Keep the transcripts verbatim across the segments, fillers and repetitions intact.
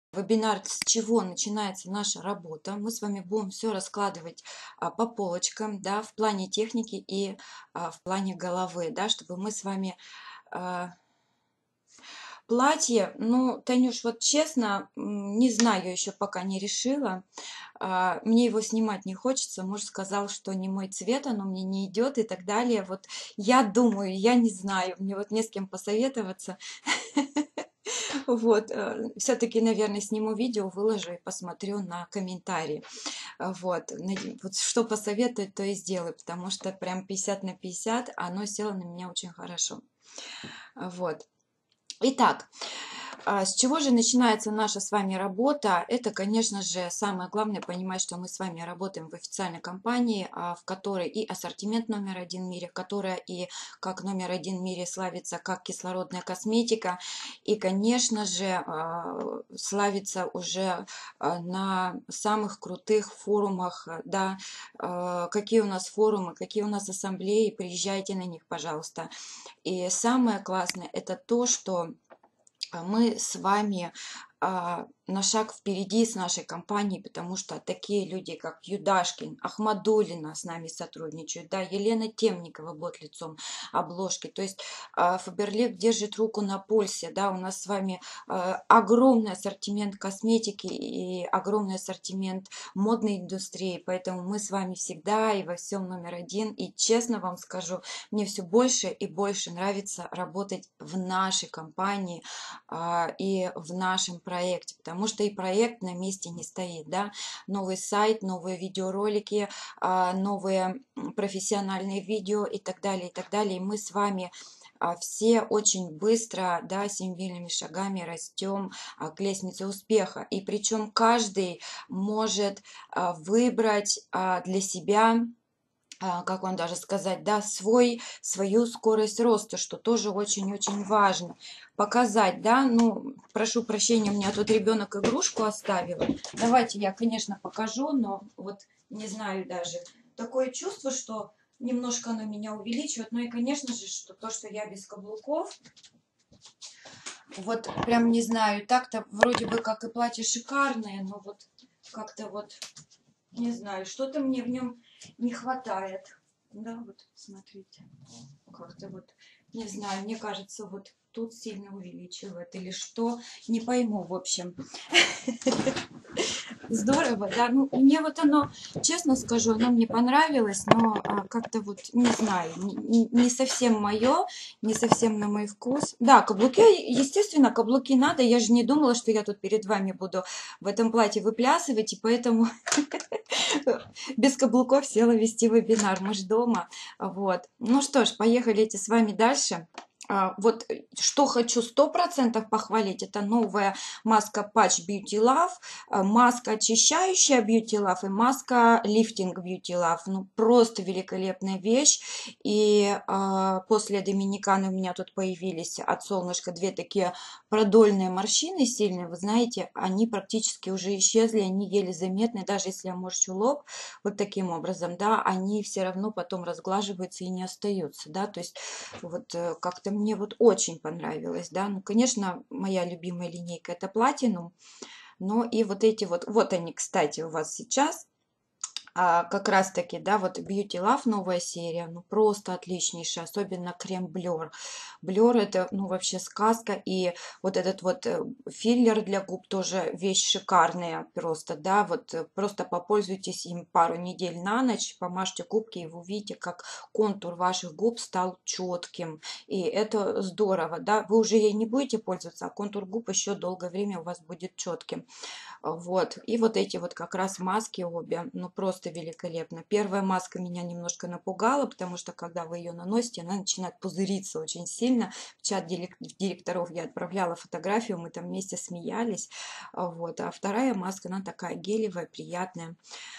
Вебинар, с чего начинается наша работа. Мы с вами будем все раскладывать а, по полочкам, да, в плане техники и а, в плане головы, да, чтобы мы с вами... а, Платье, ну, Танюш, вот честно, м, не знаю, еще пока не решила. А, Мне его снимать не хочется. Муж сказал, что не мой цвет, оно мне не идет и так далее. Вот я думаю, я не знаю, мне вот не с кем посоветоваться. Вот, все-таки, наверное, сниму видео, выложу и посмотрю на комментарии. А, Вот, наде- вот что посоветует, то и сделаю, потому что прям пятьдесят на пятьдесят, оно село на меня очень хорошо. А, Вот. Итак, а с чего же начинается наша с вами работа? Это, конечно же, самое главное понимать, что мы с вами работаем в официальной компании, а, в которой и ассортимент номер один в мире, которая и как номер один в мире славится как кислородная косметика, и, конечно же, а, славится уже а, на самых крутых форумах, а, да, а, какие у нас форумы, какие у нас ассамблеи, приезжайте на них, пожалуйста. И самое классное это то, что а, мы с вами а, на шаг впереди с нашей компанией, потому что такие люди, как Юдашкин, Ахмадулина с нами сотрудничают, да, Елена Темникова будет лицом обложки. То есть а, Фаберлик держит руку на пульсе, да, у нас с вами а, огромный ассортимент косметики и огромный ассортимент модной индустрии, поэтому мы с вами всегда и во всем номер один. И честно вам скажу, мне все больше и больше нравится работать в нашей компании, а, и в нашем проекте, потому что и проект на месте не стоит, да, новый сайт, новые видеоролики, а, новые профессиональные видео и так далее, и так далее. И мы с вами а, все очень быстро, да, семимильными шагами растем а, к лестнице успеха. И причем каждый может а, выбрать а, для себя, а, как вам даже сказать, да, свой, свою скорость роста, что тоже очень-очень важно. Показать, да, ну, прошу прощения, у меня тут ребенок игрушку оставил. Давайте я, конечно, покажу, но вот не знаю даже. Такое чувство, что немножко оно меня увеличивает. Ну и, конечно же, что то, что я без каблуков, вот прям не знаю, так-то вроде бы как и платье шикарное, но вот как-то вот, не знаю, что-то мне в нем не хватает. Да, вот смотрите, как-то вот, не знаю, мне кажется, вот тут сильно увеличивает или что, не пойму, в общем. Здорово, да, ну мне вот оно, честно скажу, оно мне понравилось, но а, как-то вот, не знаю, не, не совсем мое, не совсем на мой вкус. Да, каблуки, естественно, каблуки надо, я же не думала, что я тут перед вами буду в этом платье выплясывать, и поэтому без каблуков села вести вебинар, мы ж дома, вот. Ну что ж, поехали эти с вами дальше. А, Вот э, что хочу сто процентов похвалить, это новая маска Patch Beauty Love, а, маска очищающая Beauty Love и маска Lifting Beauty Love. Ну, просто великолепная вещь. И а, после Доминиканы у меня тут появились от солнышка две такие продольные морщины сильные. Вы знаете, они практически уже исчезли, они еле заметны, даже если я морщу лоб вот таким образом, да, они все равно потом разглаживаются и не остаются, да, то есть вот э, как-то мне вот очень понравилось, да, ну, конечно, моя любимая линейка это Platinum, но и вот эти вот, вот они, кстати, у вас сейчас, а, как раз таки, да, вот Beauty Love новая серия, ну просто отличнейшая, особенно крем Blur. Blur это, ну вообще сказка, и вот этот вот э, филлер для губ тоже вещь шикарная просто, да, вот э, просто попользуйтесь им пару недель на ночь, помажьте губки, и вы увидите, как контур ваших губ стал четким, и это здорово, да, вы уже ей не будете пользоваться, а контур губ еще долгое время у вас будет четким. Вот. И вот эти вот как раз маски обе, ну просто великолепно. Первая маска меня немножко напугала, потому что когда вы ее наносите, она начинает пузыриться очень сильно. В чат директоров я отправляла фотографию, мы там вместе смеялись. А Вот. А вторая маска, она такая гелевая, приятная.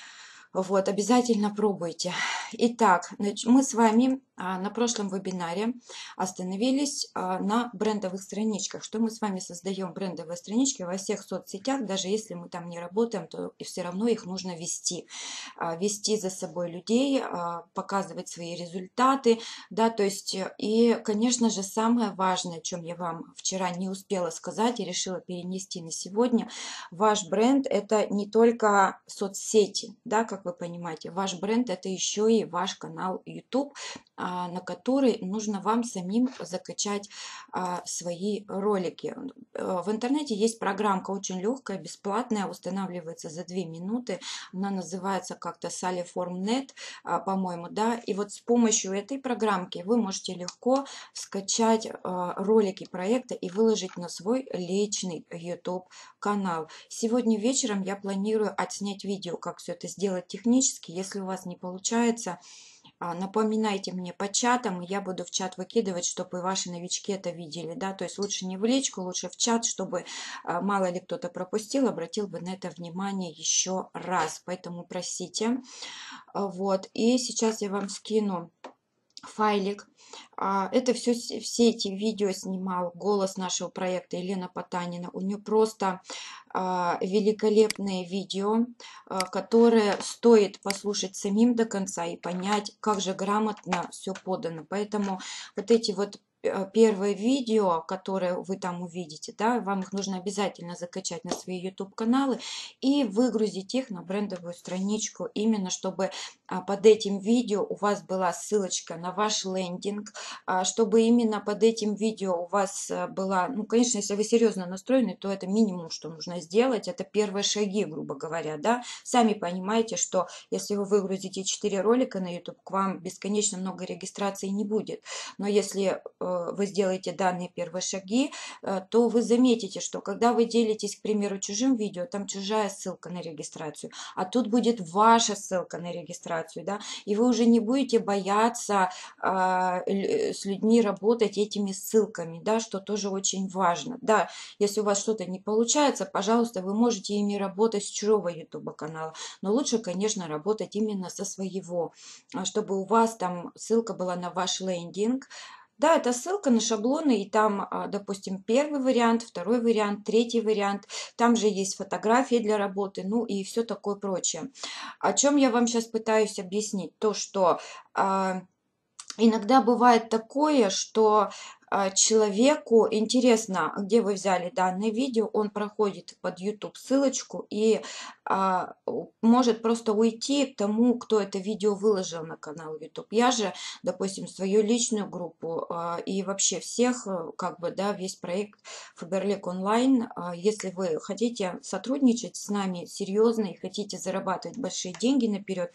Вот, обязательно пробуйте. Итак, нач- мы с вами а, на прошлом вебинаре остановились а, на брендовых страничках, что мы с вами создаем брендовые странички во всех соцсетях, даже если мы там не работаем, то и все равно их нужно вести, А, вести за собой людей, а, показывать свои результаты, да, то есть, э, и, конечно же, самое важное, о чем я вам вчера не успела сказать и решила перенести на сегодня, ваш бренд это не только соцсети, да, как вы понимаете, ваш бренд это еще и ваш канал YouTube, а, на который нужно вам самим закачать а, свои ролики. Э, В интернете есть программка очень легкая, бесплатная, устанавливается за две минуты. Она называется как-то Saliform.net, а, по-моему, да. И вот с помощью этой программки вы можете легко скачать а, ролики проекта и выложить на свой личный YouTube канал. Сегодня вечером я планирую отснять видео, как все это сделать технически. Если у вас не получается, а, напоминайте мне по чатам, и я буду в чат выкидывать, чтобы и ваши новички это видели, да, то есть лучше не в личку, лучше в чат, чтобы а, мало ли кто-то пропустил, обратил бы на это внимание еще раз, поэтому просите. А, вот, и сейчас я вам скину файлик. А, Это все, все эти видео снимал голос нашего проекта Елена Потанина. У нее просто а, великолепные видео, а, которые стоит послушать самим до конца и понять, как же грамотно все подано. Поэтому вот эти вот э, первые видео, которые вы там увидите, да, вам их нужно обязательно закачать на свои YouTube каналы и выгрузить их на брендовую страничку, именно чтобы а, под этим видео у вас была ссылочка на ваш лендинг, а, чтобы именно под этим видео у вас а, была, ну, конечно, если вы серьезно настроены, то это минимум, что нужно сделать, это первые шаги, грубо говоря, да. Сами понимаете, что если вы выгрузите четыре ролика на YouTube, к вам бесконечно много регистраций не будет. Но если э, вы сделаете данные первые шаги, э, то вы заметите, что когда вы делитесь, к примеру, чужим видео, там чужая ссылка на регистрацию, а тут будет ваша ссылка на регистрацию, да, и вы уже не будете бояться а, с людьми работать этими ссылками, да, что тоже очень важно. Да, если у вас что-то не получается, пожалуйста, вы можете ими работать с чужого YouTube канала, но лучше, конечно, работать именно со своего, а, чтобы у вас там ссылка была на ваш лендинг. Да, это ссылка на шаблоны, и там, а, допустим, первый вариант, второй вариант, третий вариант. Там же есть фотографии для работы, ну и все такое прочее. О чем я вам сейчас пытаюсь объяснить? То, что а, иногда бывает такое, что а, человеку интересно, где вы взяли данное видео, он проходит под YouTube ссылочку и а, у- может просто уйти к тому, кто это видео выложил на канал YouTube. Я же, допустим, свою личную группу а, и вообще всех, э, как бы, да, весь проект Фаберлик онлайн, а, если вы хотите сотрудничать с нами серьезно и хотите зарабатывать большие деньги наперед,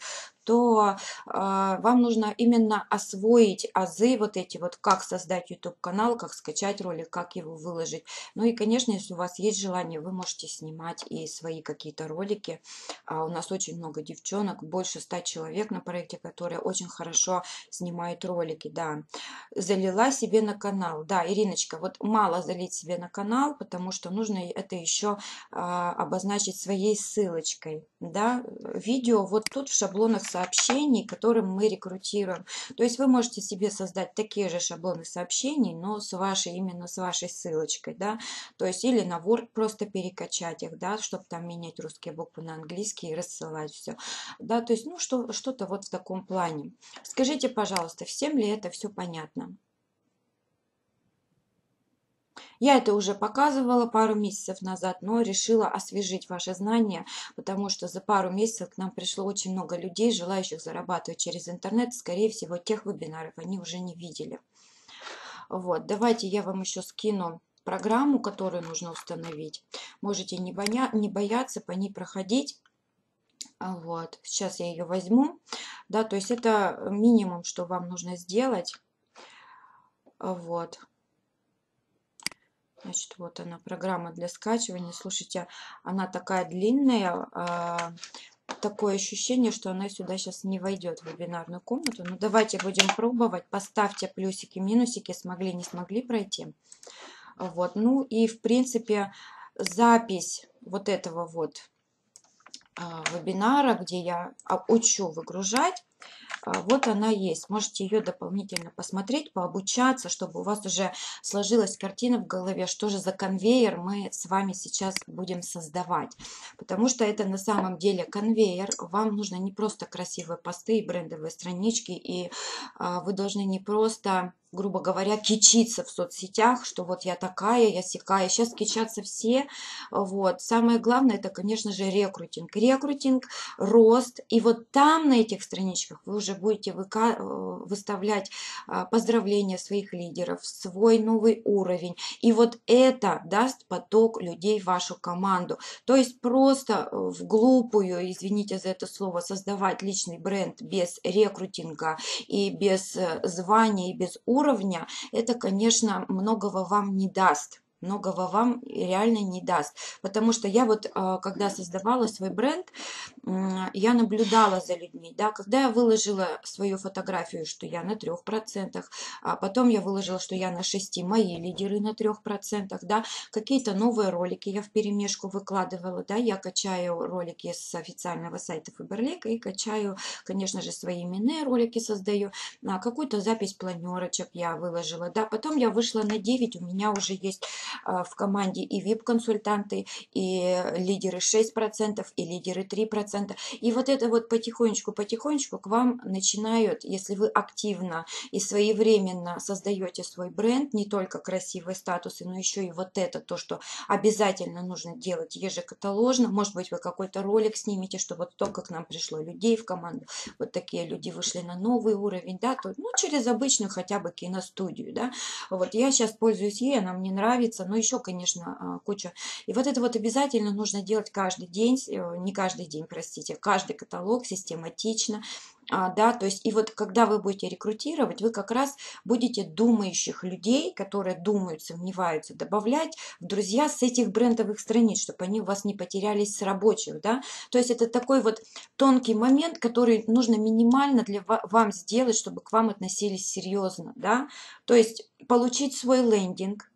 то а, вам нужно именно освоить азы вот эти вот, как создать YouTube канал, как скачать ролик, как его выложить. Ну и, конечно, если у вас есть желание, вы можете снимать и свои какие-то ролики. А у нас очень много девчонок, больше ста человек на проекте, которые очень хорошо снимают ролики, да. Залила себе на канал. Да, Ириночка, вот мало залить себе на канал, потому что нужно это еще а, обозначить своей ссылочкой, да. Видео вот тут в шаблонах сообщений, которым мы рекрутируем. То есть вы можете себе создать такие же шаблоны сообщений, но с вашей, именно с вашей ссылочкой, да. То есть или на Word просто перекачать их, да, чтобы там менять русские буквы на английские и рассылать все. Да, то есть, ну, что, что-то вот в таком плане. Скажите, пожалуйста, всем ли это все понятно? Я это уже показывала пару месяцев назад, но решила освежить ваши знания, потому что за пару месяцев к нам пришло очень много людей, желающих зарабатывать через интернет. Скорее всего, тех вебинаров они уже не видели. Вот, давайте я вам еще скину программу, которую нужно установить. Можете не, боя... не бояться по ней проходить. А вот, сейчас я ее возьму. Да, то есть это минимум, что вам нужно сделать. А вот. Значит, вот она, программа для скачивания. Слушайте, она такая длинная. а, Такое ощущение, что она сюда сейчас не войдет в вебинарную комнату. Ну, давайте будем пробовать. Поставьте плюсики, минусики, смогли, не смогли пройти. Вот, ну и в принципе запись вот этого вот а, вебинара, где я а, учу выгружать. А, Вот она есть. Можете ее дополнительно посмотреть, пообучаться, чтобы у вас уже сложилась картина в голове, что же за конвейер мы с вами сейчас будем создавать. Потому что это на самом деле конвейер. Вам нужно не просто красивые посты и брендовые странички, и а, вы должны не просто, грубо говоря, кичиться в соцсетях, что вот я такая, я сякая. Сейчас кичатся все. Вот. Самое главное, это, конечно же, рекрутинг. Рекрутинг, рост. И вот там, на этих страничках, вы уже будете выка- выставлять а, поздравления своих лидеров, свой новый уровень. И вот это даст поток людей в вашу команду. То есть просто в глупую, извините за это слово, создавать личный бренд без рекрутинга и без э, звания, и без уровня, это, конечно, многого вам не даст. Многого вам реально не даст. Потому что я вот, а, когда создавала свой бренд, м, я наблюдала за людьми, да, когда я выложила свою фотографию, что я на трех процентах, а потом я выложила, что я на шести, мои лидеры на трех процентах, да, какие-то новые ролики я вперемешку выкладывала, да, я качаю ролики с официального сайта Фаберлик и качаю, конечно же, свои именные ролики создаю, а, какую-то запись планерочек я выложила, да, потом я вышла на девять, у меня уже есть а, в команде и ви ай пи-консультанты, и лидеры шесть процентов, и лидеры три процента. И вот это вот потихонечку-потихонечку к вам начинают, если вы активно и своевременно создаете свой бренд, не только красивые статусы, но еще и вот это, то, что обязательно нужно делать ежекаталожно. Может быть, вы какой-то ролик снимете, что вот только к нам пришло людей в команду, вот такие люди вышли на новый уровень, да, то, ну, через обычную хотя бы киностудию, да. Вот я сейчас пользуюсь ей, она мне нравится, но еще, конечно, а, куча. И вот это вот обязательно нужно делать каждый день, э, не каждый день, простите, каждый каталог систематично, а, да, то есть и вот когда вы будете рекрутировать, вы как раз будете думающих людей, которые думают, сомневаются, добавлять в друзья с этих брендовых страниц, чтобы они у вас не потерялись с рабочих, да, то есть это такой вот тонкий момент, который нужно минимально для ва- вам сделать, чтобы к вам относились серьезно, да, то есть получить свой лендинг.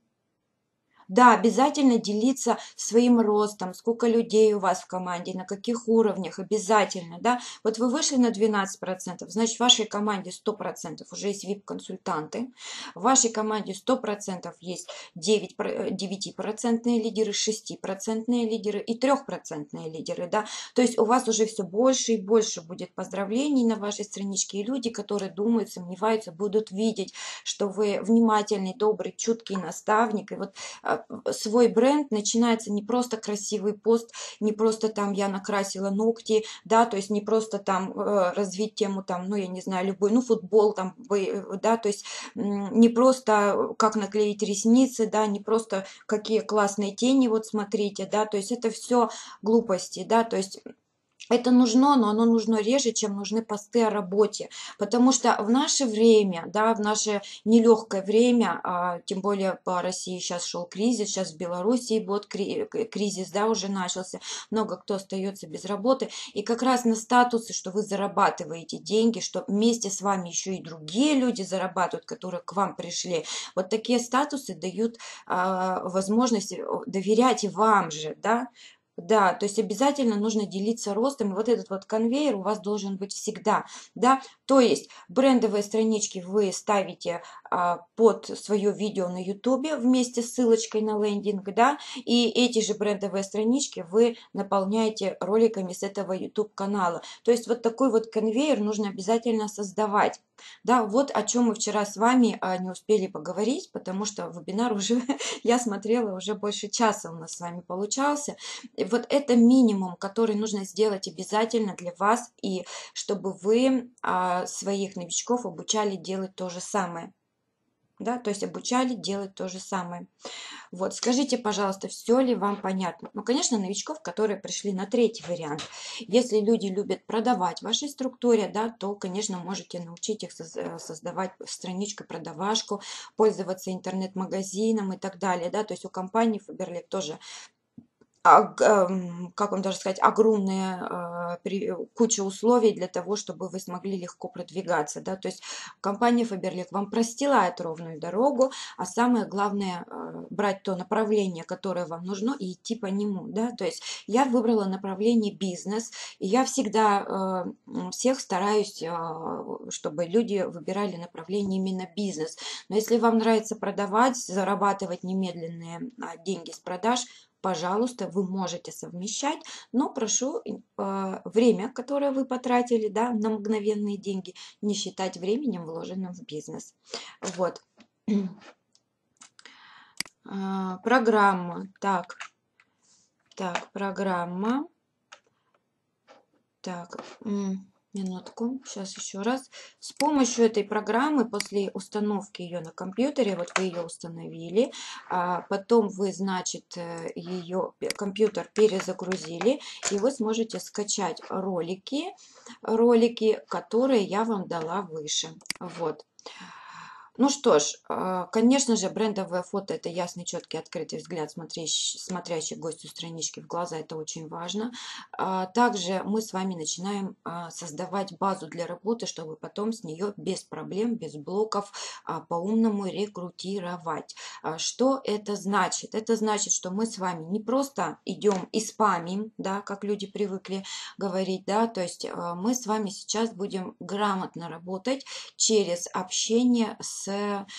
Да, обязательно делиться своим ростом, сколько людей у вас в команде, на каких уровнях, обязательно, да. Вот вы вышли на двенадцать процентов, значит, в вашей команде сто процентов уже есть ви ай пи-консультанты, в вашей команде сто процентов есть девять, девятипроцентные лидеры, шестипроцентные лидеры и трехпроцентные лидеры, да. То есть у вас уже все больше и больше будет поздравлений на вашей страничке, и люди, которые думают, сомневаются, будут видеть, что вы внимательный, добрый, чуткий наставник, и вот а, свой бренд начинается не просто красивый пост, не просто там я накрасила ногти, да, то есть не просто там э, развить тему там, ну, я не знаю, любой, ну, футбол там, да, то есть не просто как наклеить ресницы, да, не просто какие классные тени, вот смотрите, да, то есть это все глупости, да, то есть это нужно, но оно нужно реже, чем нужны посты о работе. Потому что в наше время, да, в наше нелегкое время, а, тем более по России сейчас шел кризис, сейчас в Белоруссии будет кризис, да, уже начался, много кто остается без работы. И как раз на статусы, что вы зарабатываете деньги, что вместе с вами еще и другие люди зарабатывают, которые к вам пришли. Вот такие статусы дают а, возможность доверять и вам же, да. Да, то есть обязательно нужно делиться ростом. И вот этот вот конвейер у вас должен быть всегда, да. То есть брендовые странички вы ставите а, под свое видео на ютубе вместе с ссылочкой на лендинг, да. И эти же брендовые странички вы наполняете роликами с этого ютуб канала. То есть вот такой вот конвейер нужно обязательно создавать. Да, вот о чем мы вчера с вами а, не успели поговорить, потому что вебинар уже, я смотрела, уже больше часа у нас с вами получался. Вот это минимум, который нужно сделать обязательно для вас, и чтобы вы а, своих новичков обучали делать то же самое. Да, то есть обучали делать то же самое. Вот, скажите, пожалуйста, все ли вам понятно? Ну, конечно, новичков, которые пришли на третий вариант. Если люди любят продавать в вашей структуре, да, то, конечно, можете научить их создавать страничку, продавашку, пользоваться интернет-магазином и так далее, да, то есть у компании Faberlic тоже, как вам даже сказать, огромные а, при- куча условий для того, чтобы вы смогли легко продвигаться, да, то есть компания Faberlic вам простилает ровную дорогу, а самое главное а, брать то направление, которое вам нужно, и идти по нему, да, то есть я выбрала направление бизнес, и я всегда э, всех стараюсь, э, чтобы люди выбирали направление именно бизнес. Но если вам нравится продавать, зарабатывать немедленные а, деньги с продаж, пожалуйста, вы можете совмещать, но прошу э, время, которое вы потратили, да, на мгновенные деньги, не считать временем, вложенным в бизнес. Вот. А, программа. Так, так, программа. Так, м, минутку, сейчас еще раз. С помощью этой программы, после установки ее на компьютере, вот вы ее установили, а потом вы, значит, э, ее компьютер перезагрузили, и вы сможете скачать ролики, ролики, которые я вам дала выше. Вот. Ну что ж, а, конечно же, брендовое фото – это ясный, четкий, открытый взгляд, смотрящий, смотрящий гостю странички в глаза, это очень важно. А, Также мы с вами начинаем а, создавать базу для работы, чтобы потом с нее без проблем, без блоков а, по-умному рекрутировать. А, Что это значит? Это значит, что мы с вами не просто идем и спамим, да, как люди привыкли говорить, да, то есть а, мы с вами сейчас будем грамотно работать через общение с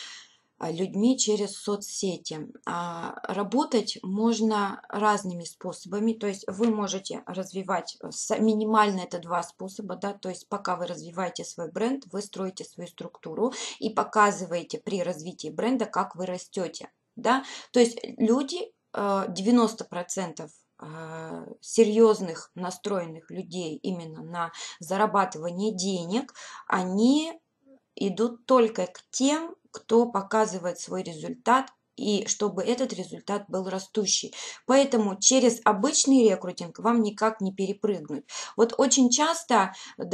людьми через соцсети. А, Работать можно разными способами, то есть вы можете развивать, с- минимально это два способа, да, то есть пока вы развиваете свой бренд, вы строите свою структуру и показываете при развитии бренда, как вы растете, да, то есть люди, э, девяносто процентов э, серьезных настроенных людей именно на зарабатывание денег, они идут только к тем, кто показывает свой результат, и чтобы этот результат был растущий. Поэтому через обычный рекрутинг вам никак не перепрыгнуть. Вот очень часто,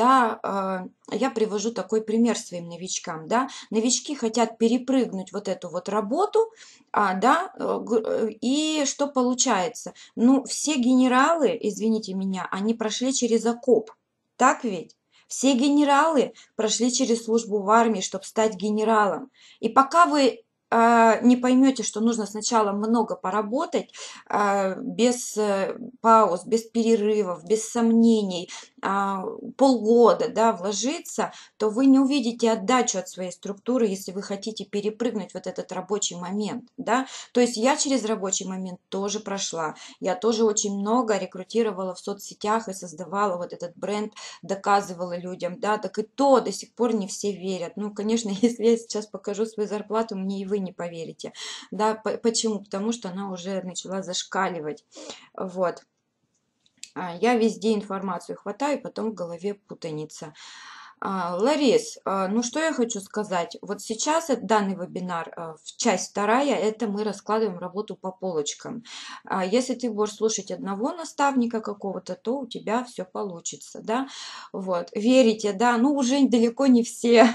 да, э, я привожу такой пример своим новичкам, да, новички хотят перепрыгнуть вот эту вот работу, а, да, э, г- э, и что получается? Ну, все генералы, извините меня, они прошли через окоп, так ведь? Все генералы прошли через службу в армии, чтобы стать генералом. И пока вы а, не поймете, что нужно сначала много поработать, а, без э, пауз, без перерывов, без сомнений, а, полгода, да, вложиться, то вы не увидите отдачу от своей структуры, если вы хотите перепрыгнуть вот этот рабочий момент, да. То есть я через рабочий момент тоже прошла. Я тоже очень много рекрутировала в соцсетях и создавала вот этот бренд, доказывала людям, да, так и то до сих пор не все верят. Ну, конечно, если я сейчас покажу свою зарплату, мне и вы не поверите, да, почему? Потому что она уже начала зашкаливать, вот. А, Я везде информацию хватаю, потом в голове путаница. А, Ларис, а, ну что я хочу сказать. Вот сейчас этот данный вебинар, а, в часть вторая, это мы раскладываем работу по полочкам. А, Если ты будешь слушать одного наставника какого-то, то у тебя все получится, да. Вот, верите, да, ну уже далеко не все.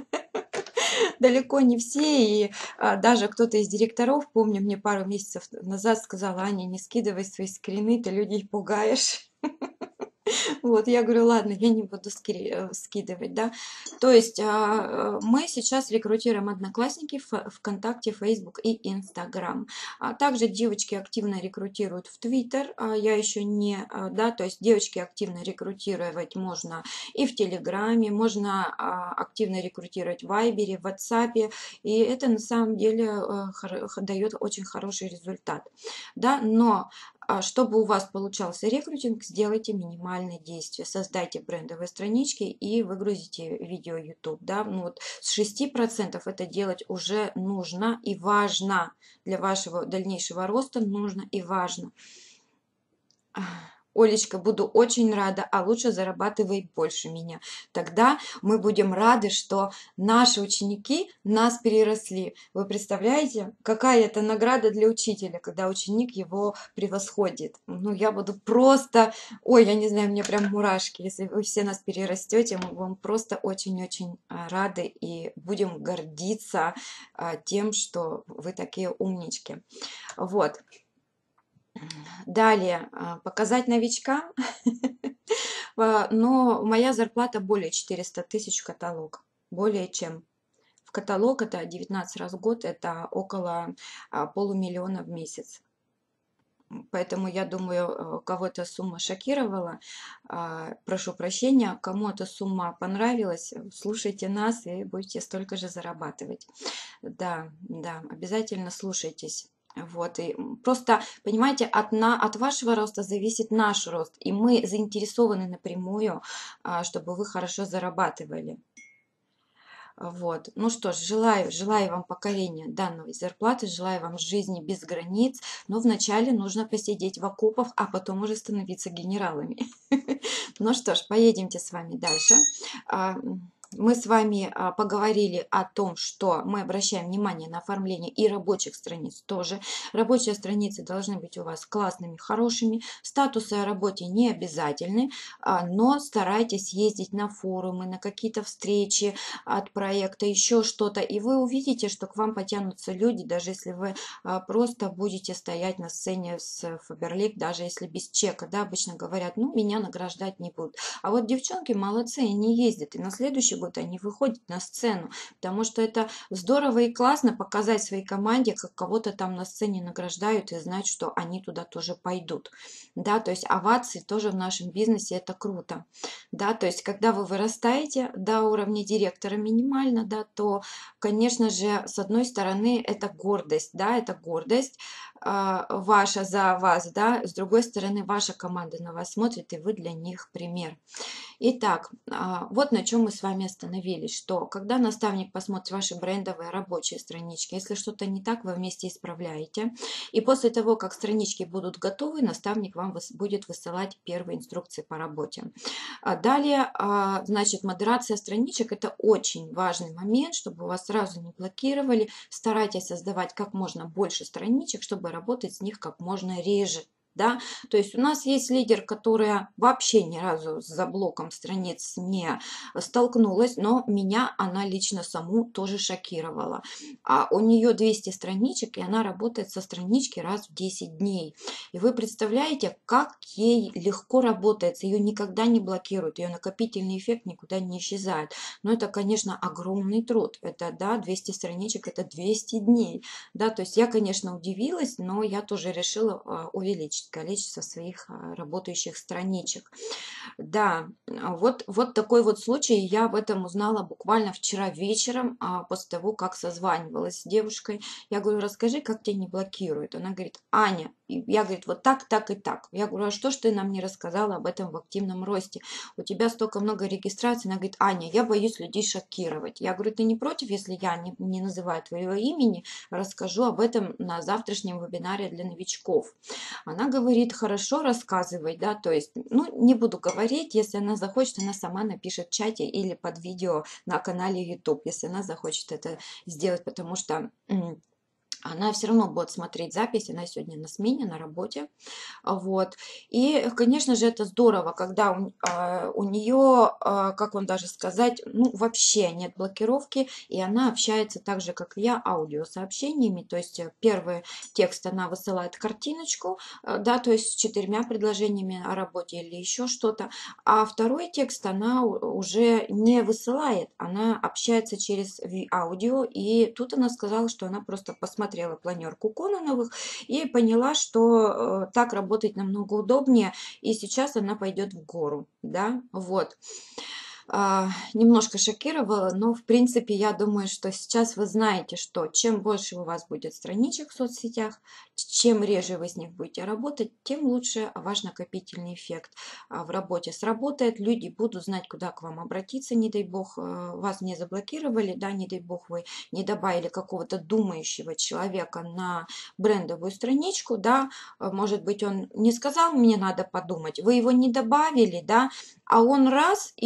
Далеко не все, и а, даже кто-то из директоров, помню, мне пару месяцев назад сказала: Аня, не скидывай свои скрины, ты людей пугаешь. Вот, я говорю, ладно, я не буду ски- э, скидывать, да. То есть а, э, мы сейчас рекрутируем Одноклассники, Ф- ВКонтакте, Фейсбук и Инстаграм. А также девочки активно рекрутируют в Твиттер, а я еще не, а, да, то есть девочки активно рекрутировать можно и в Телеграме, можно а, активно рекрутировать в Вайбере, в Ватсапе, и это на самом деле э, хоро- дает очень хороший результат, да, но а чтобы у вас получался рекрутинг, сделайте минимальные действия. Создайте брендовые странички и выгрузите видео YouTube. Да? Ну вот с шести процентов это делать уже нужно и важно. Для вашего дальнейшего роста нужно и важно. Олечка, буду очень рада, а лучше зарабатывай больше меня. Тогда мы будем рады, что наши ученики нас переросли. Вы представляете, какая это награда для учителя, когда ученик его превосходит? Ну, я буду просто, ой, я не знаю, мне прям мурашки. Если вы все нас перерастете, мы вам просто очень-очень а, рады и будем гордиться а, тем, что вы такие умнички. Вот. Далее, а, показать новичкам. А, но моя зарплата более четырёхсот тысяч в каталог. Более чем. В каталог это девятнадцать раз в год, это около а, полумиллиона в месяц. Поэтому я думаю, э, кого эта сумма шокировала, а, прошу прощения, кому эта сумма понравилась, э, слушайте нас и будете столько же зарабатывать. Да, да, обязательно слушайтесь. Вот, и м, просто, понимаете, от, на, от вашего роста зависит наш рост, и мы заинтересованы напрямую, а, чтобы вы хорошо зарабатывали. Вот. Ну что ж, желаю, желаю вам покорения данной зарплаты, желаю вам жизни без границ, но вначале нужно посидеть в окопах, а потом уже становиться генералами. Ну что ж, поедемте с вами дальше. А, Мы с вами а, поговорили о том, что мы обращаем внимание на оформление и рабочих страниц тоже. Рабочие страницы должны быть у вас классными, хорошими. Статусы о работе не обязательны, а, но старайтесь ездить на форумы, на какие-то встречи от проекта, еще что-то. И вы увидите, что к вам потянутся люди, даже если вы а, просто будете стоять на сцене с Фаберлик, даже если без чека. Да, обычно говорят, ну, меня награждать не будут. А вот девчонки молодцы, они ездят, и на следующий год они выходят на сцену, потому что это здорово и классно показать своей команде, как кого-то там на сцене награждают, и знать, что они туда тоже пойдут. Да, то есть овации тоже в нашем бизнесе это круто. Да, то есть когда вы вырастаете до уровня директора минимально, да, то, конечно же, с одной стороны, это гордость, да, это гордость а, ваша за вас, да, с другой стороны, ваша команда на вас смотрит, и вы для них пример. Итак, а, вот на чем мы с вами остановились, что когда наставник посмотрит ваши брендовые рабочие странички, если что-то не так, вы вместе исправляете. И после того, как странички будут готовы, наставник вам будет высылать первые инструкции по работе. А далее, а, значит, модерация страничек – это очень важный момент, чтобы вас сразу не блокировали. Старайтесь создавать как можно больше страничек, чтобы работать с них как можно реже. Да? То есть у нас есть лидер, которая вообще ни разу с заблоком страниц не столкнулась, но меня она лично саму тоже шокировала. А у нее двести страничек, и она работает со странички раз в десять дней. И вы представляете, как ей легко работается, ее никогда не блокируют, ее накопительный эффект никуда не исчезает. Но это, конечно, огромный труд. Это, да, двести страничек, это двести дней. Да, то есть я, конечно, удивилась, но я тоже решила увеличить количество своих работающих страничек. Да, вот, вот такой вот случай. Я об этом узнала буквально вчера вечером, после того, как созванивалась с девушкой. Я говорю, расскажи, как тебя не блокируют. Она говорит, Аня, я, говорит, вот так, так и так. Я говорю, а что ж ты нам не рассказала об этом в активном росте? У тебя столько много регистраций. Она говорит, Аня, я боюсь людей шокировать. Я говорю, ты не против, если я не, не называю твоего имени, расскажу об этом на завтрашнем вебинаре для новичков. Она говорит, хорошо, рассказывай, да, то есть, ну, не буду говорить, если она захочет, она сама напишет в чате или под видео на канале YouTube, если она захочет это сделать, потому что она все равно будет смотреть запись, она сегодня на смене, на работе, вот, и, конечно же, это здорово, когда у, а, у нее, а, как вам даже сказать, ну, вообще нет блокировки, и она общается так же, как и я, аудиосообщениями, то есть первый текст она высылает картиночку, да, то есть с четырьмя предложениями о работе или еще что-то, а второй текст она уже не высылает, она общается через аудио, и тут она сказала, что она просто посмотрела планерку Кононовых и поняла, что э, так работать намного удобнее, и сейчас она пойдет в гору, да, вот. А, немножко шокировала, но в принципе я думаю, что сейчас вы знаете, что чем больше у вас будет страничек в соцсетях, чем реже вы с них будете работать, тем лучше ваш накопительный эффект в работе сработает, люди будут знать, куда к вам обратиться, не дай бог вас не заблокировали, да, не дай бог вы не добавили какого-то думающего человека на брендовую страничку, да, может быть он не сказал, мне надо подумать, вы его не добавили, да, а он раз и